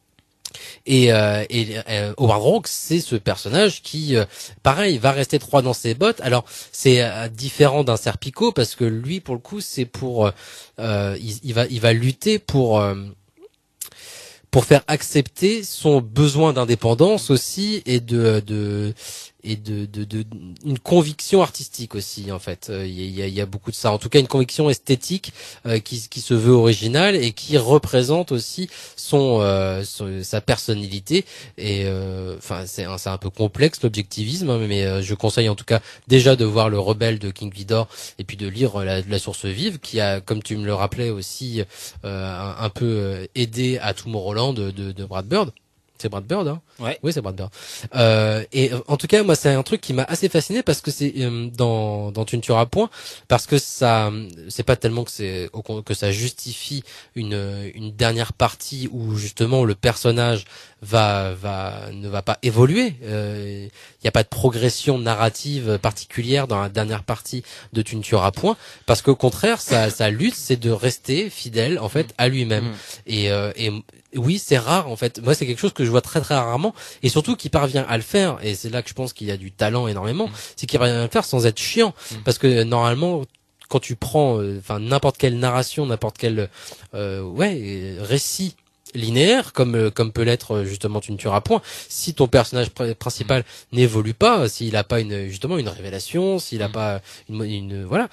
Et, euh, et euh, Howard Hawks, c'est ce personnage qui, euh, pareil, va rester droit dans ses bottes. Alors, c'est euh, différent d'un Serpico, parce que lui, pour le coup, c'est pour, euh, il, il va, il va lutter pour, euh, pour faire accepter son besoin d'indépendance aussi, et de, de et de, de, de une conviction artistique aussi, en fait. Il y a, il y a beaucoup de ça. En tout cas, une conviction esthétique euh, qui, qui se veut originale et qui représente aussi son, euh, son sa personnalité. Et enfin, euh, c'est un, c'est un peu complexe l'objectivisme, hein, mais euh, je conseille en tout cas déjà de voir Le Rebelle de King Vidor, et puis de lire la, la Source Vive, qui a, comme tu me le rappelais aussi, euh, un, un peu aidé à Tomorrowland de, de, de Brad Bird. C'est Brad Bird, hein? Ouais. Oui, c'est Brad Bird. Euh, et en tout cas, moi, c'est un truc qui m'a assez fasciné, parce que c'est euh, dans dans Tu ne tueras point, parce que ça, c'est pas tellement que c'est que ça justifie une une dernière partie où justement le personnage va va ne va pas évoluer. Il euh, y a pas de progression narrative particulière dans la dernière partie de Tu ne tueras point, parce qu'au contraire, sa sa lutte, c'est de rester fidèle en fait à lui-même. Mmh. Et euh, et oui, c'est rare en fait. Moi, c'est quelque chose que je vois très très rarement, et surtout qu'il parvient à le faire. Et c'est là que je pense qu'il y a du talent énormément. Mmh. C'est qu'il parvient à le faire sans être chiant, mmh. parce que normalement, quand tu prends, enfin euh, n'importe quelle narration, n'importe quel euh, ouais récit linéaire, comme euh, comme peut l'être justement Tu ne tueras point, si ton personnage pr- principal mmh. n'évolue pas, s'il a pas une justement une révélation, s'il a mmh. pas une, une voilà,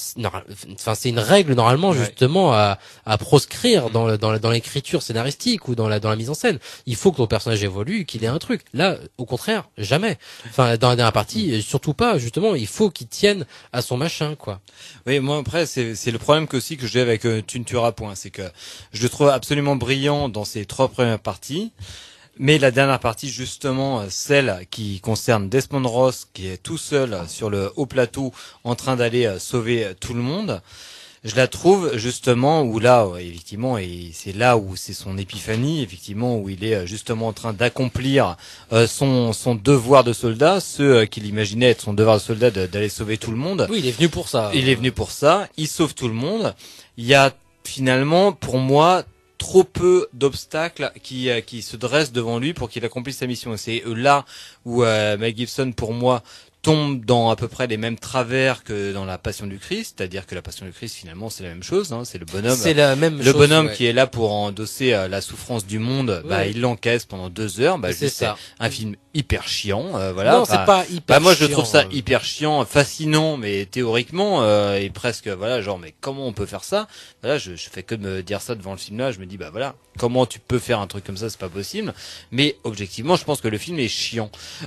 enfin c'est une règle normalement ouais. justement à à proscrire mmh. dans le, dans la, dans l'écriture scénaristique ou dans la dans la mise en scène. Il faut que ton personnage évolue, qu'il ait un truc. Là, au contraire, jamais. Enfin dans la dernière partie, mmh. surtout pas. Justement, il faut qu'il tienne à son machin, quoi. Oui, moi après c'est c'est le problème que aussi que j'ai avec euh, Tu ne tueras point, c'est que je le trouve absolument brillant dans ces trois premières parties, mais la dernière partie justement, celle qui concerne Desmond Ross, qui est tout seul sur le haut plateau en train d'aller sauver tout le monde, je la trouve justement où là effectivement, et c'est là où c'est son épiphanie, effectivement, où il est justement en train d'accomplir euh, son son devoir de soldat, ce qu'il imaginait être son devoir de soldat, de, d'aller sauver tout le monde. Oui, il est venu pour ça. Il est venu pour ça, il sauve tout le monde. Il y a finalement pour moi trop peu d'obstacles qui euh, qui se dressent devant lui pour qu'il accomplisse sa mission. Et c'est là où euh, Mel Gibson, pour moi, tombe dans à peu près les mêmes travers que dans la Passion du Christ, c'est-à-dire que la Passion du Christ finalement c'est la même chose, hein, c'est le bonhomme, c'est la même le chose, bonhomme ouais. qui est là pour endosser euh, la souffrance du monde, ouais. bah il l'encaisse pendant deux heures, bah c'est juste, ça. C'est un film hyper chiant, euh, voilà. Non, bah, c'est pas hyper. Bah moi chiant, je trouve ça euh... hyper chiant, fascinant, mais théoriquement euh, et presque voilà genre mais comment on peut faire ça? Voilà, je, je fais que de me dire ça devant le film là, je me dis bah voilà comment tu peux faire un truc comme ça, c'est pas possible. Mais objectivement, je pense que le film est chiant.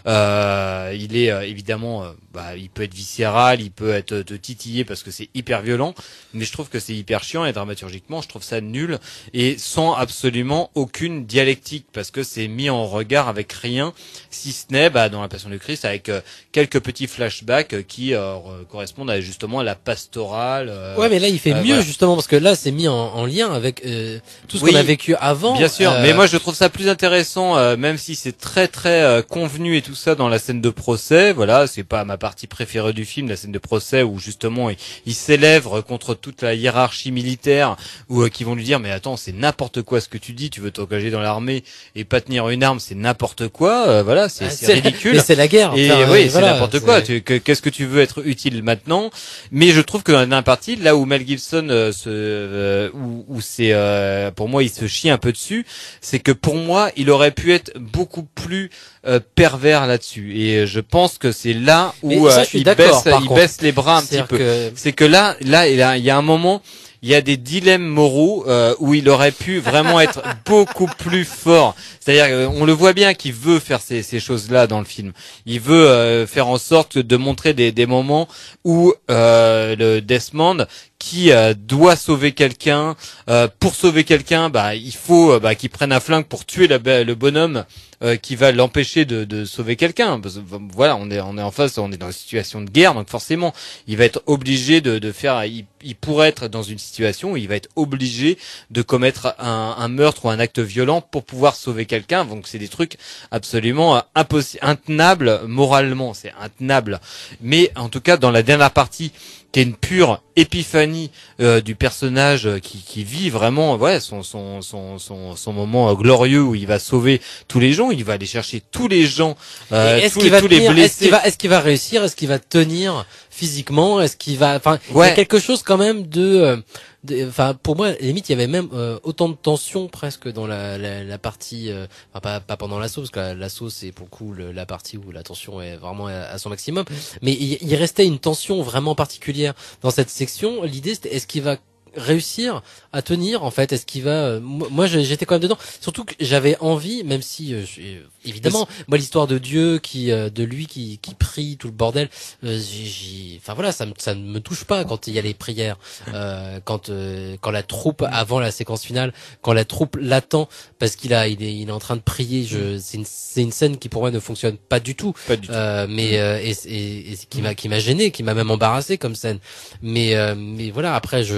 Euh, il est euh, évidemment euh, bah il peut être viscéral, il peut être te titiller parce que c'est hyper violent, mais je trouve que c'est hyper chiant et dramaturgiquement, je trouve ça nul et sans absolument aucune dialectique parce que c'est mis en regard avec rien, si ce n'est bah, dans la Passion du Christ avec euh, quelques petits flashbacks euh, qui euh, correspondent à, justement à la pastorale. Euh, ouais, mais là il fait euh, mieux voilà. justement parce que là c'est mis en, en lien avec euh, tout ce oui, qu'on a vécu avant. Bien sûr, euh... mais moi je trouve ça plus intéressant, euh, même si c'est très très euh, convenu et tout ça dans la scène de procès. Voilà, c'est pas ma partie préférée du film, la scène de procès où justement il, il s'élève contre toute la hiérarchie militaire, où euh, qui vont lui dire mais attends c'est n'importe quoi ce que tu dis, tu veux t'engager dans l'armée et pas tenir une arme, c'est n'importe quoi. Euh, voilà, c'est, ah, c'est, c'est ridicule. Mais c'est la guerre. Et enfin, oui, euh, c'est voilà, n'importe c'est... quoi. Tu, que, qu'est-ce que tu veux être utile maintenant? Mais je trouve que dans la partie là où Mel Gibson euh, se, euh, où, où c'est euh, pour moi il se chie un peu dessus, c'est que pour moi il aurait pu être beaucoup plus euh, pervers là-dessus. Et je pense que c'est là où ça, euh, il baisse, il baisse les bras un petit peu. Que... C'est que là, là, il y a, il y a un moment. Il y a des dilemmes moraux euh, où il aurait pu vraiment être beaucoup plus fort. C'est-à-dire, on le voit bien qu'il veut faire ces, ces choses-là dans le film. Il veut euh, faire en sorte de montrer des, des moments où euh, le Desmond qui euh, doit sauver quelqu'un, euh, pour sauver quelqu'un, bah il faut euh, bah, qu'il prenne un flingue pour tuer la, le bonhomme euh, qui va l'empêcher de, de sauver quelqu'un. Parce que, voilà, on est on est en face, on est dans une situation de guerre, donc forcément, il va être obligé de, de faire. Il, il pourrait être dans une situation où il va être obligé de commettre un, un meurtre ou un acte violent pour pouvoir sauver quelqu'un. Donc c'est des trucs absolument impossibles, intenables moralement, c'est intenable. Mais en tout cas, dans la dernière partie, qui est une pure épiphanie euh, du personnage qui, qui vit vraiment ouais son son son son, son moment euh, glorieux où il va sauver tous les gens, il va aller chercher tous les gens, euh, est-ce tous, qu'il les, va tous tenir, les blessés. Est-ce qu'il va, est-ce qu'il va réussir, est-ce qu'il va tenir physiquement, est-ce qu'il va, enfin, ouais. il y a quelque chose quand même de, enfin, pour moi, limite, il y avait même euh, autant de tension presque dans la la, la partie, euh, enfin pas pas pendant l'assaut parce que l'assaut c'est pour le coup le, la partie où la tension est vraiment à, à son maximum, mais il, il restait une tension vraiment particulière dans cette section. L'idée c'était est-ce qu'il va réussir à tenir en fait, est-ce qu'il va euh, moi j'étais quand même dedans, surtout que j'avais envie, même si euh, évidemment moi l'histoire de Dieu qui euh, de lui qui qui prie tout le bordel, euh, j'ai enfin voilà, ça me ça ne me touche pas quand il y a les prières, euh, quand euh, quand la troupe avant la séquence finale, quand la troupe l'attend parce qu'il a il est il est en train de prier, je c'est une c'est une scène qui pour moi ne fonctionne pas du tout, pas du tout. Euh, mais euh, et, et, et qui m'a qui m'a gêné, qui m'a même embarrassé comme scène, mais euh, mais voilà, après je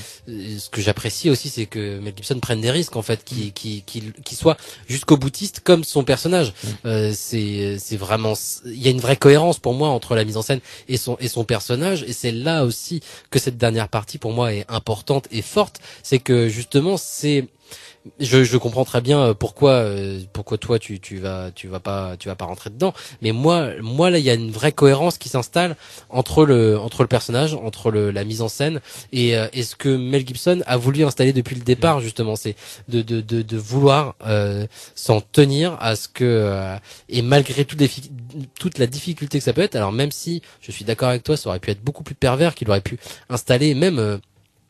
ce que j'apprécie aussi, c'est que Mel Gibson prenne des risques en fait, qui qui qui qui soit jusqu'au boutiste comme son personnage. Mm. Euh, c'est c'est vraiment, il y a une vraie cohérence pour moi entre la mise en scène et son et son personnage, et c'est là aussi que cette dernière partie pour moi est importante et forte. C'est que justement c'est Je, je comprends très bien pourquoi euh, pourquoi toi tu tu vas tu vas pas tu vas pas rentrer dedans, mais moi moi là il y a une vraie cohérence qui s'installe entre le entre le personnage, entre le la mise en scène et euh, et ce que Mel Gibson a voulu installer depuis le départ, justement, c'est de de de, de vouloir euh, s'en tenir à ce que euh, et malgré toute les toute la difficulté que ça peut être. Alors même si je suis d'accord avec toi, ça aurait pu être beaucoup plus pervers, qu'il aurait pu installer même euh,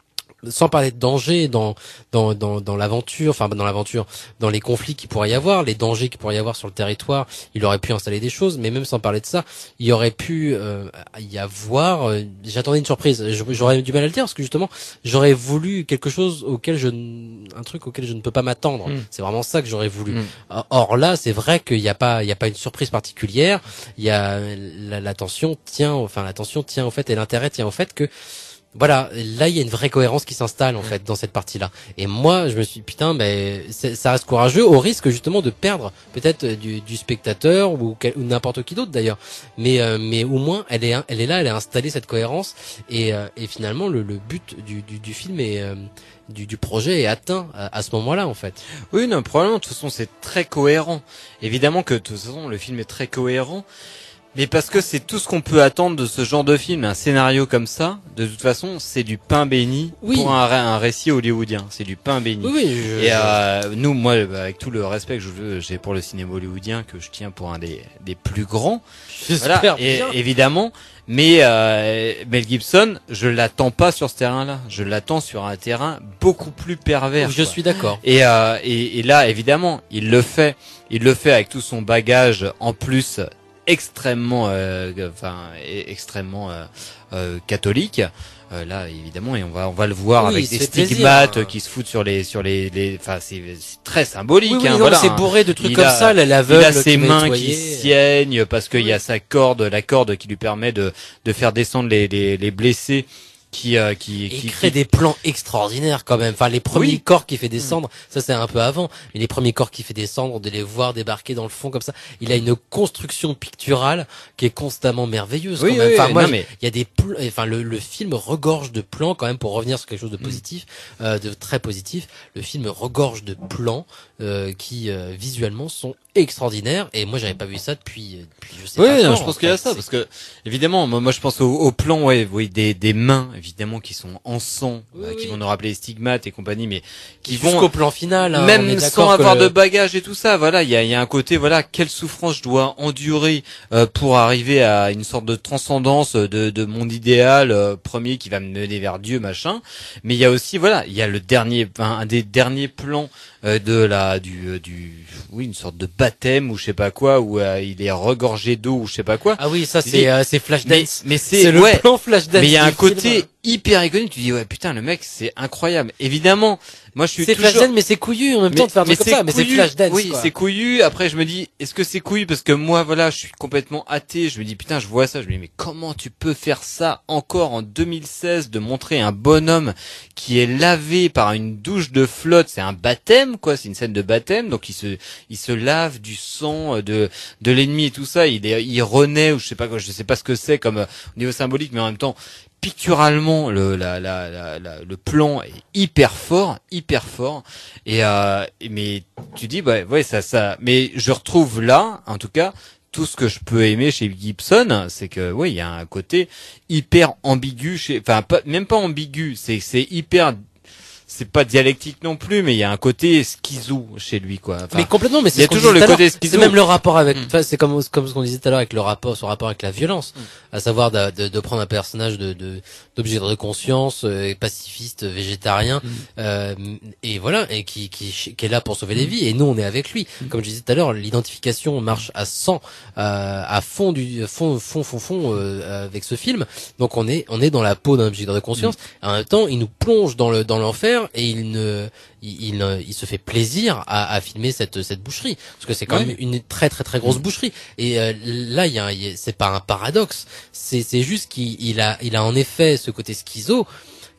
sans parler de danger dans dans dans dans l'aventure, enfin dans l'aventure, dans les conflits qu'il pourrait y avoir, les dangers qu'il pourrait y avoir sur le territoire, il aurait pu installer des choses, mais même sans parler de ça, il aurait pu euh, y avoir euh, j'attendais une surprise, j'aurais du mal à le dire parce que justement, j'aurais voulu quelque chose auquel je un truc auquel je ne peux pas m'attendre. Mm. C'est vraiment ça que j'aurais voulu. Mm. Or là, c'est vrai qu'il y a pas il y a pas une surprise particulière, il y a la, la tension tient enfin la tension tient au fait et l'intérêt tient au fait que voilà, là il y a une vraie cohérence qui s'installe en fait dans cette partie-là. Et moi, je me suis dit, putain, mais ça reste courageux au risque justement de perdre peut-être du, du spectateur ou, ou n'importe qui d'autre d'ailleurs. Mais euh, mais au moins elle est elle est là, elle a installé cette cohérence et euh, et finalement le, le but du, du du film est euh, du, du projet est atteint à, à ce moment-là en fait. Oui, non, probablement. De toute façon, c'est très cohérent. Évidemment que de toute façon, le film est très cohérent. Mais parce que c'est tout ce qu'on peut attendre de ce genre de film, un scénario comme ça. De toute façon, c'est du pain béni oui. pour un, un récit hollywoodien. C'est du pain béni. Oui, oui, je, et euh, nous, moi, avec tout le respect que je j'ai pour le cinéma hollywoodien, que je tiens pour un des, des plus grands, j'espère voilà, bien. Et, évidemment. Mais euh, Mel Gibson, je l'attends pas sur ce terrain-là. Je l'attends sur un terrain beaucoup plus pervers. Je quoi. suis d'accord. Et, euh, et, et là, évidemment, il le fait. Il le fait avec tout son bagage en plus. extrêmement euh, enfin extrêmement euh, euh, catholique euh, là évidemment, et on va on va le voir oui, avec des stigmates plaisir. qui se foutent sur les sur les les enfin c'est, c'est très symbolique oui, oui, hein, non, voilà c'est bourré de trucs il comme a, ça, l'aveugle il a ses qui mains nettoyer. qui saignent parce qu'il oui. y a sa corde, la corde qui lui permet de de faire descendre les les, les blessés qui euh, qui et qui il crée qui... des plans extraordinaires quand même. Enfin les premiers oui. corps qu'il fait descendre, ça c'est un peu avant, mais les premiers corps qu'il fait descendre, de les voir débarquer dans le fond comme ça, il a une construction picturale qui est constamment merveilleuse oui, quand même. Oui, enfin moi non, mais... il y a des pl... enfin le le film regorge de plans quand même, pour revenir sur quelque chose de positif, mm. euh, de très positif. Le film regorge de plans euh, qui euh, visuellement sont extraordinaires, et moi j'avais pas vu ça depuis depuis je sais oui, pas non, quand. je pense qu'il y a ça, parce que évidemment moi, moi je pense au, au plan ouais oui des des mains évidemment qui sont en sang, oui, euh, qui oui. vont nous rappeler les stigmates et compagnie, mais qui jusqu'au vont plan final hein, même sans avoir le... de bagage et tout ça. Voilà, il y a il y a un côté voilà, quelle souffrance je dois endurer euh, pour arriver à une sorte de transcendance de de mon idéal euh, premier qui va me mener vers Dieu machin. Mais il y a aussi voilà, il y a le dernier un, un des derniers plans euh, de la du euh, du oui, une sorte de baptême ou je sais pas quoi, où euh, il est regorgé d'eau ou je sais pas quoi. Ah oui, ça c'est euh, c'est Flashdance. Mais, mais c'est, c'est le ouais, plan Flashdance. Mais il y a un côté film. hyper iconique, tu dis ouais putain le mec c'est incroyable. Évidemment, moi je suis c'est toujours Flashdance mais c'est couillu en même temps de faire un truc comme ça, mais c'est Flashdance. Oui, quoi. c'est couillu. Après je me dis est-ce que c'est couillu parce que moi voilà, je suis complètement athée, je me dis putain, je vois ça, je me dis mais comment tu peux faire ça encore en deux mille seize, de montrer un bonhomme qui est lavé par une douche de flotte, c'est un baptême quoi, c'est une scène de baptême, donc il se il se lave du sang de de l'ennemi et tout ça, il est, il renaît ou je sais pas quoi, je sais pas ce que c'est comme euh, au niveau symbolique, mais en même temps picturalement le la, la, la, la le plan est hyper fort, hyper fort, et euh, mais tu dis bah ouais ça ça, mais je retrouve là en tout cas tout ce que je peux aimer chez Gibson, c'est que oui il y a un côté hyper ambigu chez, enfin pas même pas ambigu, c'est c'est hyper, c'est pas dialectique non plus, mais il y a un côté schizo chez lui quoi. Enfin, mais complètement, mais c'est il y a ce qu'on toujours le côté schizo. C'est même le rapport avec, enfin mm. c'est comme comme ce qu'on disait tout à l'heure avec le rapport, son rapport avec la violence, mm. à savoir de, de, de prendre un personnage de de d'objet de conscience, euh, pacifiste, végétarien, mm. euh, et voilà, et qui qui qui est là pour sauver mm. les vies, et nous on est avec lui. Mm. Comme je disais tout à l'heure, l'identification marche à cent, euh, à fond du fond fond fond fond euh, avec ce film. Donc on est on est dans la peau d'un objet de conscience. Mm. En même temps, il nous plonge dans le dans l'enfer. Et il ne, il, il, il se fait plaisir à, à filmer cette cette boucherie, parce que c'est quand ouais. même une très très très grosse boucherie. Et euh, là, il y a, il y a c'est pas un paradoxe, c'est c'est juste qu'il il a il a en effet ce côté schizo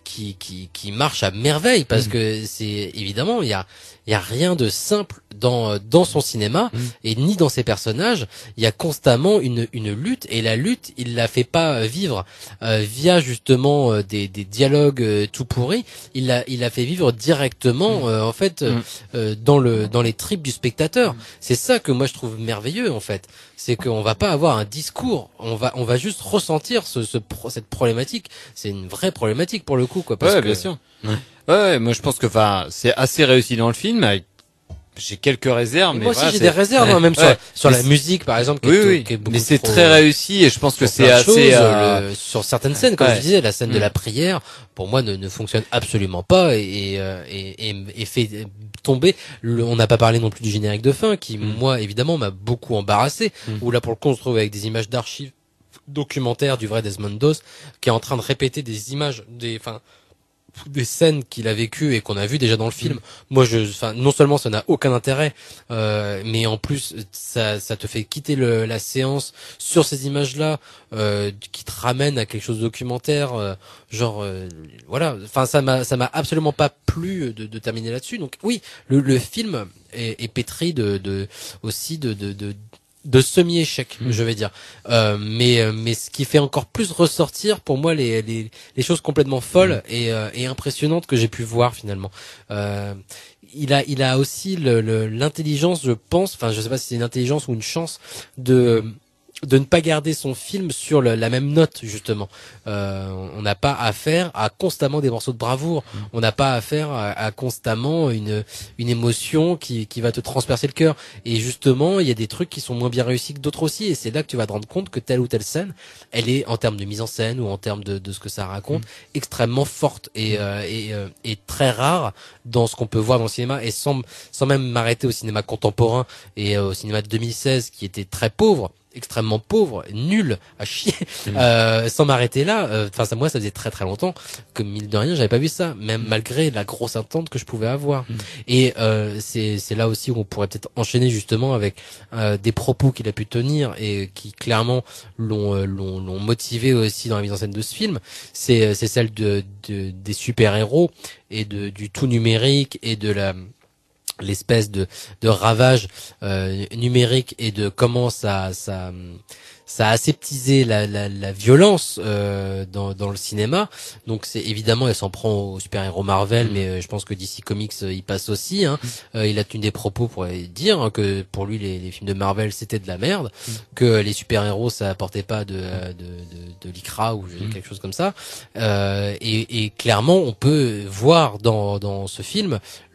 qui qui qui marche à merveille parce mmh. que c'est évidemment il y a il y a rien de simple dans dans son cinéma mmh. et ni dans ses personnages. Il y a constamment une une lutte et la lutte il la fait pas vivre euh, via justement euh, des des dialogues euh, tout pourris. Il la il la fait vivre directement euh, en fait euh, euh, dans le dans les tripes du spectateur. C'est ça que moi je trouve merveilleux en fait. C'est qu'on va pas avoir un discours, on va on va juste ressentir ce, ce cette problématique. C'est une vraie problématique pour le coup quoi. Parce ouais, que... bien sûr. Ouais. Ouais, moi je pense que enfin c'est assez réussi dans le film. Avec... J'ai quelques réserves, mais moi aussi voilà, j'ai c'est... des réserves, ouais. hein, même ouais. sur sur mais la musique par exemple. Qui oui, est, oui. Qui est beaucoup mais c'est trop, très réussi et je pense que c'est assez choses, euh... le, sur certaines scènes, comme ouais. je disais, la scène mmh. de la prière, pour moi ne, ne fonctionne absolument pas et et et, et, et fait tomber. Le, on n'a pas parlé non plus du générique de fin, qui mmh. moi évidemment m'a beaucoup embarrassé. Mmh. Où là pour le coup on se trouve avec des images d'archives documentaires du vrai Desmond Doss, qui est en train de répéter des images, des, enfin. des scènes qu'il a vécues et qu'on a vues déjà dans le film. Mmh. Moi, je, enfin, non seulement ça n'a aucun intérêt, euh, mais en plus ça, ça te fait quitter le, la séance sur ces images-là, euh, qui te ramènent à quelque chose de documentaire, euh, genre, euh, voilà. Enfin, ça m'a, ça m'a absolument pas plu de, de terminer là-dessus. Donc, oui, le, le film est, est pétri de, de, aussi de, de, de de semi-échec, mmh. je vais dire. Euh, mais mais ce qui fait encore plus ressortir pour moi les les, les choses complètement folles mmh. et, euh, et impressionnantes que j'ai pu voir finalement. Euh, il a il a aussi le, le l'intelligence, je pense, enfin je sais pas si c'est une intelligence ou une chance de de ne pas garder son film sur le, la même note justement. Euh, on n'a pas affaire à constamment des morceaux de bravoure. Mmh. On n'a pas affaire à, à constamment une une émotion qui qui va te transpercer le cœur. Et justement, il y a des trucs qui sont moins bien réussis que d'autres aussi. Et c'est là que tu vas te rendre compte que telle ou telle scène, elle est en termes de mise en scène ou en termes de de ce que ça raconte, mmh. extrêmement forte et euh, et euh, et très rare dans ce qu'on peut voir dans le cinéma. Et sans sans même m'arrêter au cinéma contemporain et euh, au cinéma de deux mille seize qui était très pauvre. extrêmement pauvre, nul à chier, mmh. euh, sans m'arrêter là. Enfin, euh, moi, ça faisait très très longtemps que mille de rien, j'avais pas vu ça, même mmh. malgré la grosse attente que je pouvais avoir. Mmh. Et euh, c'est c'est là aussi où on pourrait peut-être enchaîner justement avec euh, des propos qu'il a pu tenir et qui clairement l'ont euh, l'ont l'ont motivé aussi dans la mise en scène de ce film. C'est c'est celle de, de des super héros et de du tout numérique et de la l'espèce de de ravage euh, numérique et de comment ça ça ça a aseptisé la la, la violence euh, dans dans le cinéma. Donc c'est évidemment elle s'en prend aux super-héros Marvel, mmh. mais euh, je pense que D C Comics euh, y passe aussi. Hein. Mmh. Euh, il a tenu des propos pour dire hein, que pour lui les, les films de Marvel c'était de la merde, mmh. que les super-héros ça apportait pas de de de, de l'I C R A ou mmh. quelque chose comme ça. Euh, et, et clairement on peut voir dans dans ce film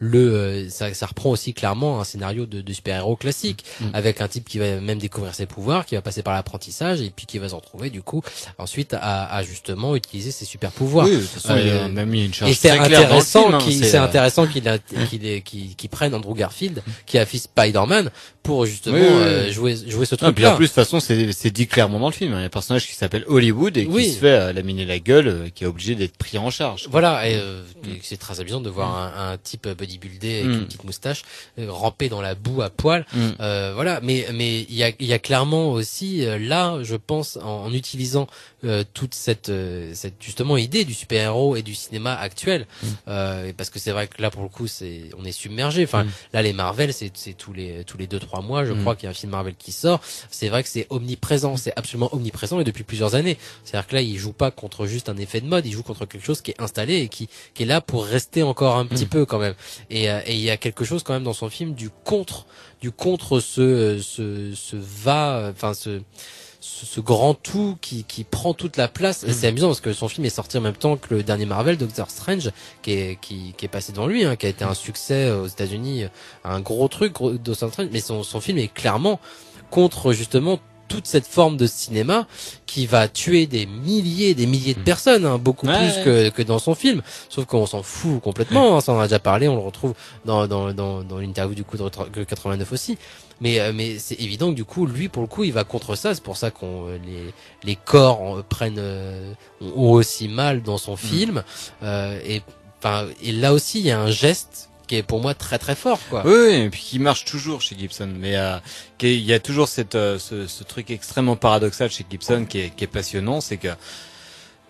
le ça, ça reprend aussi clairement un scénario de, de super-héros classique mmh. avec un type qui va même découvrir ses pouvoirs, qui va passer par l'apprentissage et puis qui va se retrouver du coup ensuite à, à justement utiliser ses super pouvoirs. Oui, de toute façon, euh, il y a même une charge et c'est très claire dans le intéressant film, hein, qu'il, c'est, c'est euh... intéressant qu'il a qu'il est qu'il qu'il prenne Andrew Garfield qui a fait Spider-Man pour justement oui, oui, oui. Euh, jouer jouer ce truc là. Ah, puis en plus de toute façon c'est c'est dit clairement dans le film, il y a un personnage qui s'appelle Hollywood et qui oui. se fait euh, laminer la gueule, euh, qui est obligé d'être pris en charge. Voilà, et, euh, mm. et c'est très amusant de voir mm. un, un type bodybuildé avec mm. une petite moustache euh, ramper dans la boue à poil. Mm. Euh, voilà, mais mais il y a il y a clairement aussi euh, là, je pense en, en utilisant euh, toute cette euh, cette justement idée du super-héros et du cinéma actuel mm. euh, parce que c'est vrai que là pour le coup c'est on est submergé. Enfin mm. là les Marvel c'est c'est tous les tous les deux trois mois je mm. crois qu'il y a un film Marvel qui sort. C'est vrai que c'est omniprésent, c'est absolument omniprésent et depuis plusieurs années. C'est-à-dire que là il joue pas contre juste un effet de mode, il joue contre quelque chose qui est installé et qui qui est là pour rester encore un petit mm. peu quand même. Et euh, et il y a quelque chose quand même dans son film du contre du contre ce ce ce va enfin ce Ce, ce grand tout qui qui prend toute la place. Mmh. C'est amusant parce que son film est sorti en même temps que le dernier Marvel, Doctor Strange, qui est qui qui est passé devant lui, hein, qui a été un succès aux États-Unis, un gros truc, gros, Doctor Strange. Mais son son film est clairement contre justement toute cette forme de cinéma qui va tuer des milliers des milliers de personnes, hein, beaucoup ouais, plus ouais. que que dans son film. Sauf qu'on s'en fout complètement. Hein, ça on en a déjà parlé. On le retrouve dans dans dans dans l'interview du coup de quatre-vingt-neuf aussi. Mais euh, mais c'est évident que du coup lui pour le coup il va contre ça. C'est pour ça qu'on euh, les les corps euh, prennent euh, ont aussi mal dans son film. Euh, et enfin et là aussi il y a un geste qui est pour moi très très fort quoi. Oui, oui et puis qui marche toujours chez Gibson, mais euh, il y a toujours cette euh, ce, ce truc extrêmement paradoxal chez Gibson qui est qui est passionnant, c'est que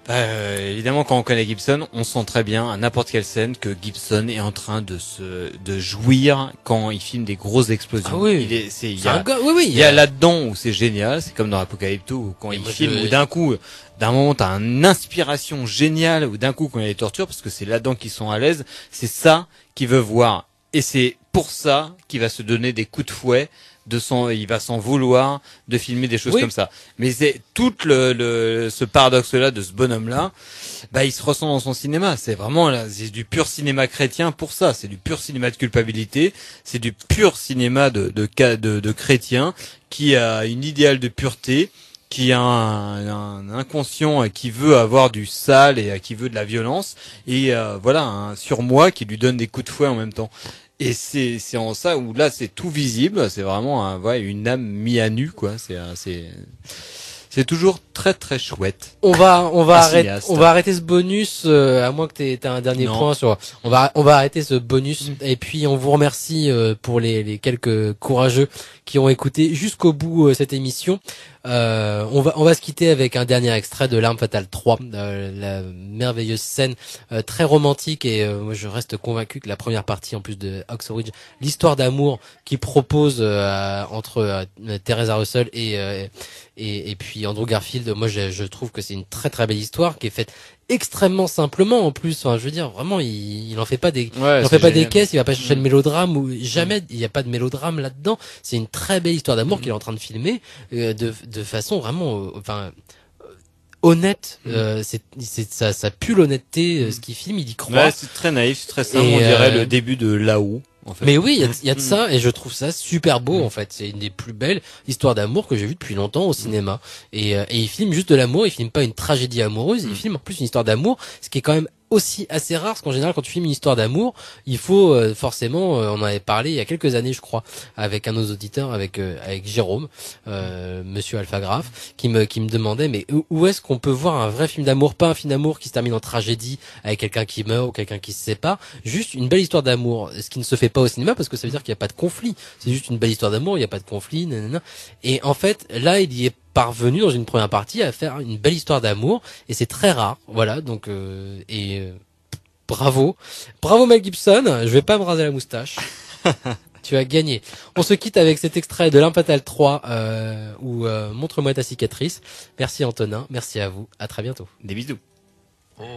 Bah, euh, évidemment, quand on connaît Gibson, on sent très bien à n'importe quelle scène que Gibson est en train de se de jouir quand il filme des grosses explosions. Ah oui. Il est, c'est, il y C'est a, un gars- oui, oui, il y a là-dedans où c'est génial, c'est comme dans Apocalypto où quand Et il moi, filme, je- où d'un coup, d'un moment, t'as une inspiration géniale, ou d'un coup, quand il y a des tortures, parce que c'est là-dedans qu'ils sont à l'aise, c'est ça qu'il veut voir. Et c'est pour ça qu'il va se donner des coups de fouet, de son, il va s'en vouloir de filmer des choses Oui. comme ça. Mais c'est tout le, le ce paradoxe-là de ce bonhomme-là, bah il se ressent dans son cinéma. C'est vraiment là, c'est du pur cinéma chrétien pour ça. C'est du pur cinéma de culpabilité. C'est du pur cinéma de de de, de, de chrétien qui a une idéal de pureté, qui a un, un inconscient qui veut avoir du sale et qui veut de la violence, et euh, voilà un surmoi qui lui donne des coups de fouet en même temps. Et c'est c'est en ça où là c'est tout visible, c'est vraiment un, ouais, une âme mise à nu quoi. C'est un- c'est c'est toujours très très chouette. On va, on va Un arrêter, cinéaste. on va arrêter ce bonus, euh, à moins que t'aies, t'aies un dernier Non. point sur, on va, on va arrêter ce bonus, et puis on vous remercie, euh, pour les, les quelques courageux qui ont écouté jusqu'au bout, euh, cette émission. Euh, on va, on va se quitter avec un dernier extrait de L'Arme Fatale trois, euh, la merveilleuse scène, euh, très romantique, et euh, moi je reste convaincu que la première partie, en plus de Hacksaw Ridge, l'histoire d'amour qui propose euh, entre euh, Teresa Russell et, euh, et et puis Andrew Garfield, moi je, je trouve que c'est une très très belle histoire qui est faite extrêmement simplement en plus. Enfin, je veux dire, vraiment, il, il en fait pas des, Ouais, il en c'est fait pas des génial. caisses, il va pas chercher Mm. le mélodrame ou jamais. Il y a pas de mélodrame là-dedans. C'est une très belle histoire d'amour qu'il est en train de filmer euh, de de façon vraiment, euh, enfin. euh, honnête, euh, c'est c'est ça ça pue l'honnêteté, euh, ce qu'il filme, il y croit. Ouais, c'est très naïf, c'est très simple. Et, On dirait euh, le début de Là-haut. En fait. Mais oui, il y a, il y a de Mm. ça, et je trouve ça super beau en fait. C'est une des plus belles histoires d'amour que j'ai vues depuis longtemps au cinéma. Et, euh, et il filme juste de l'amour, il filme pas une tragédie amoureuse, il filme en plus une histoire d'amour, ce qui est quand même aussi assez rare, parce qu'en général quand tu filmes une histoire d'amour, il faut euh, forcément, euh, on en avait parlé il y a quelques années je crois, avec un de nos auditeurs, avec euh, avec Jérôme, euh, Monsieur Alphagraphe, qui me qui me demandait mais où, où est-ce qu'on peut voir un vrai film d'amour, pas un film d'amour qui se termine en tragédie avec quelqu'un qui meurt ou quelqu'un qui se sépare, juste une belle histoire d'amour, ce qui ne se fait pas au cinéma parce que ça veut dire qu'il n'y a pas de conflit, c'est juste une belle histoire d'amour, il n'y a pas de conflit, nanana. Et en fait là il y est parvenu dans une première partie à faire une belle histoire d'amour, et c'est très rare, voilà. Donc euh, et euh, bravo, bravo Mel Gibson. Je vais pas me raser la moustache. Tu as gagné. On se quitte avec cet extrait de L'Arme Fatale trois, euh, où euh, montre-moi ta cicatrice. Merci Antonin, merci à vous, à très bientôt. Des bisous. Ouais,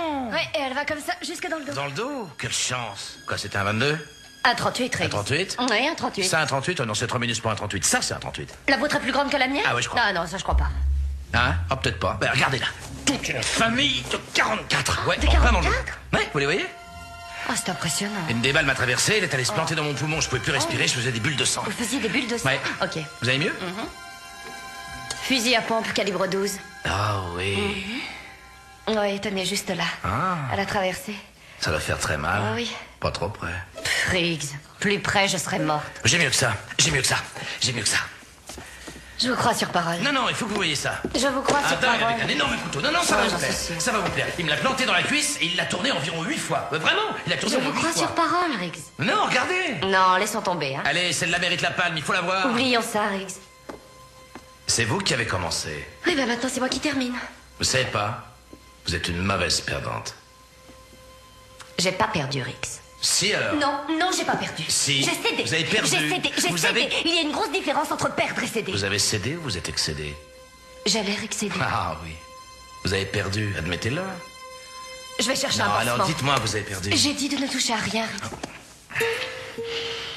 et elle va comme ça, jusque dans le dos. Dans le dos? Quelle chance. Quoi, c'était un vingt-deux? Un trente-huit, Rex. Un trente-huit? Ouais, un trente-huit. Ça, un trente-huit? Oh non, c'est trop minus pour un trente-huit. Ça, c'est un trente-huit. La vôtre est plus grande que la mienne? Ah ouais, je crois. Ah non, ça je crois pas. Hein? Ah, peut-être pas. Ben, regardez là. Toute une famille de quarante-quatre. Ouais, De en plein dans le dos. quarante-quatre? Ouais, vous les voyez? Ah, c'est impressionnant. Une des balles m'a traversé, elle est allée se planter dans mon poumon, je pouvais plus respirer, je faisais des bulles de sang. Vous faisiez des bulles de sang? Ouais. Ok. Vous allez mieux? Fusil à pompe calibre douze. Ah oui. Ouais, tenez juste là. Ah, À la traversée. ça doit faire très mal. Ah oui. Pas trop près. Pff, Riggs, plus près, je serais morte. J'ai mieux que ça, j'ai mieux que ça, j'ai mieux que ça. Je vous crois sur parole. Non, non, il faut que vous voyez ça. Je vous crois Un sur dingue parole. avec un énorme couteau. Non, non, ça Ouais, va j'en vous plaire. suis sûre. Ça va vous plaire. Il me l'a planté dans la cuisse et il l'a tourné environ huit fois. Euh, Vraiment, il a tourné Je environ vous huit crois fois. sur parole, Riggs. Non, regardez. Non, laissons tomber, hein. Allez, celle-là mérite la palme, il faut la voir. Oublions ça, Riggs. C'est vous qui avez commencé. Oui, ben maintenant c'est moi qui termine. Vous savez pas, vous êtes une mauvaise perdante. J'ai pas perdu, Riggs. Si alors. Non, non, j'ai pas perdu. Si. J'ai cédé. Vous avez perdu. J'ai cédé, j'ai Vous cédé. avez- Il y a une grosse différence entre perdre et céder. Vous avez cédé ou vous êtes excédé? J'ai l'air excédé. Ah oui. Vous avez perdu, admettez-le. Je vais chercher Non, un pansement. alors dites-moi, vous avez perdu. J'ai dit de ne toucher à rien, Riggs.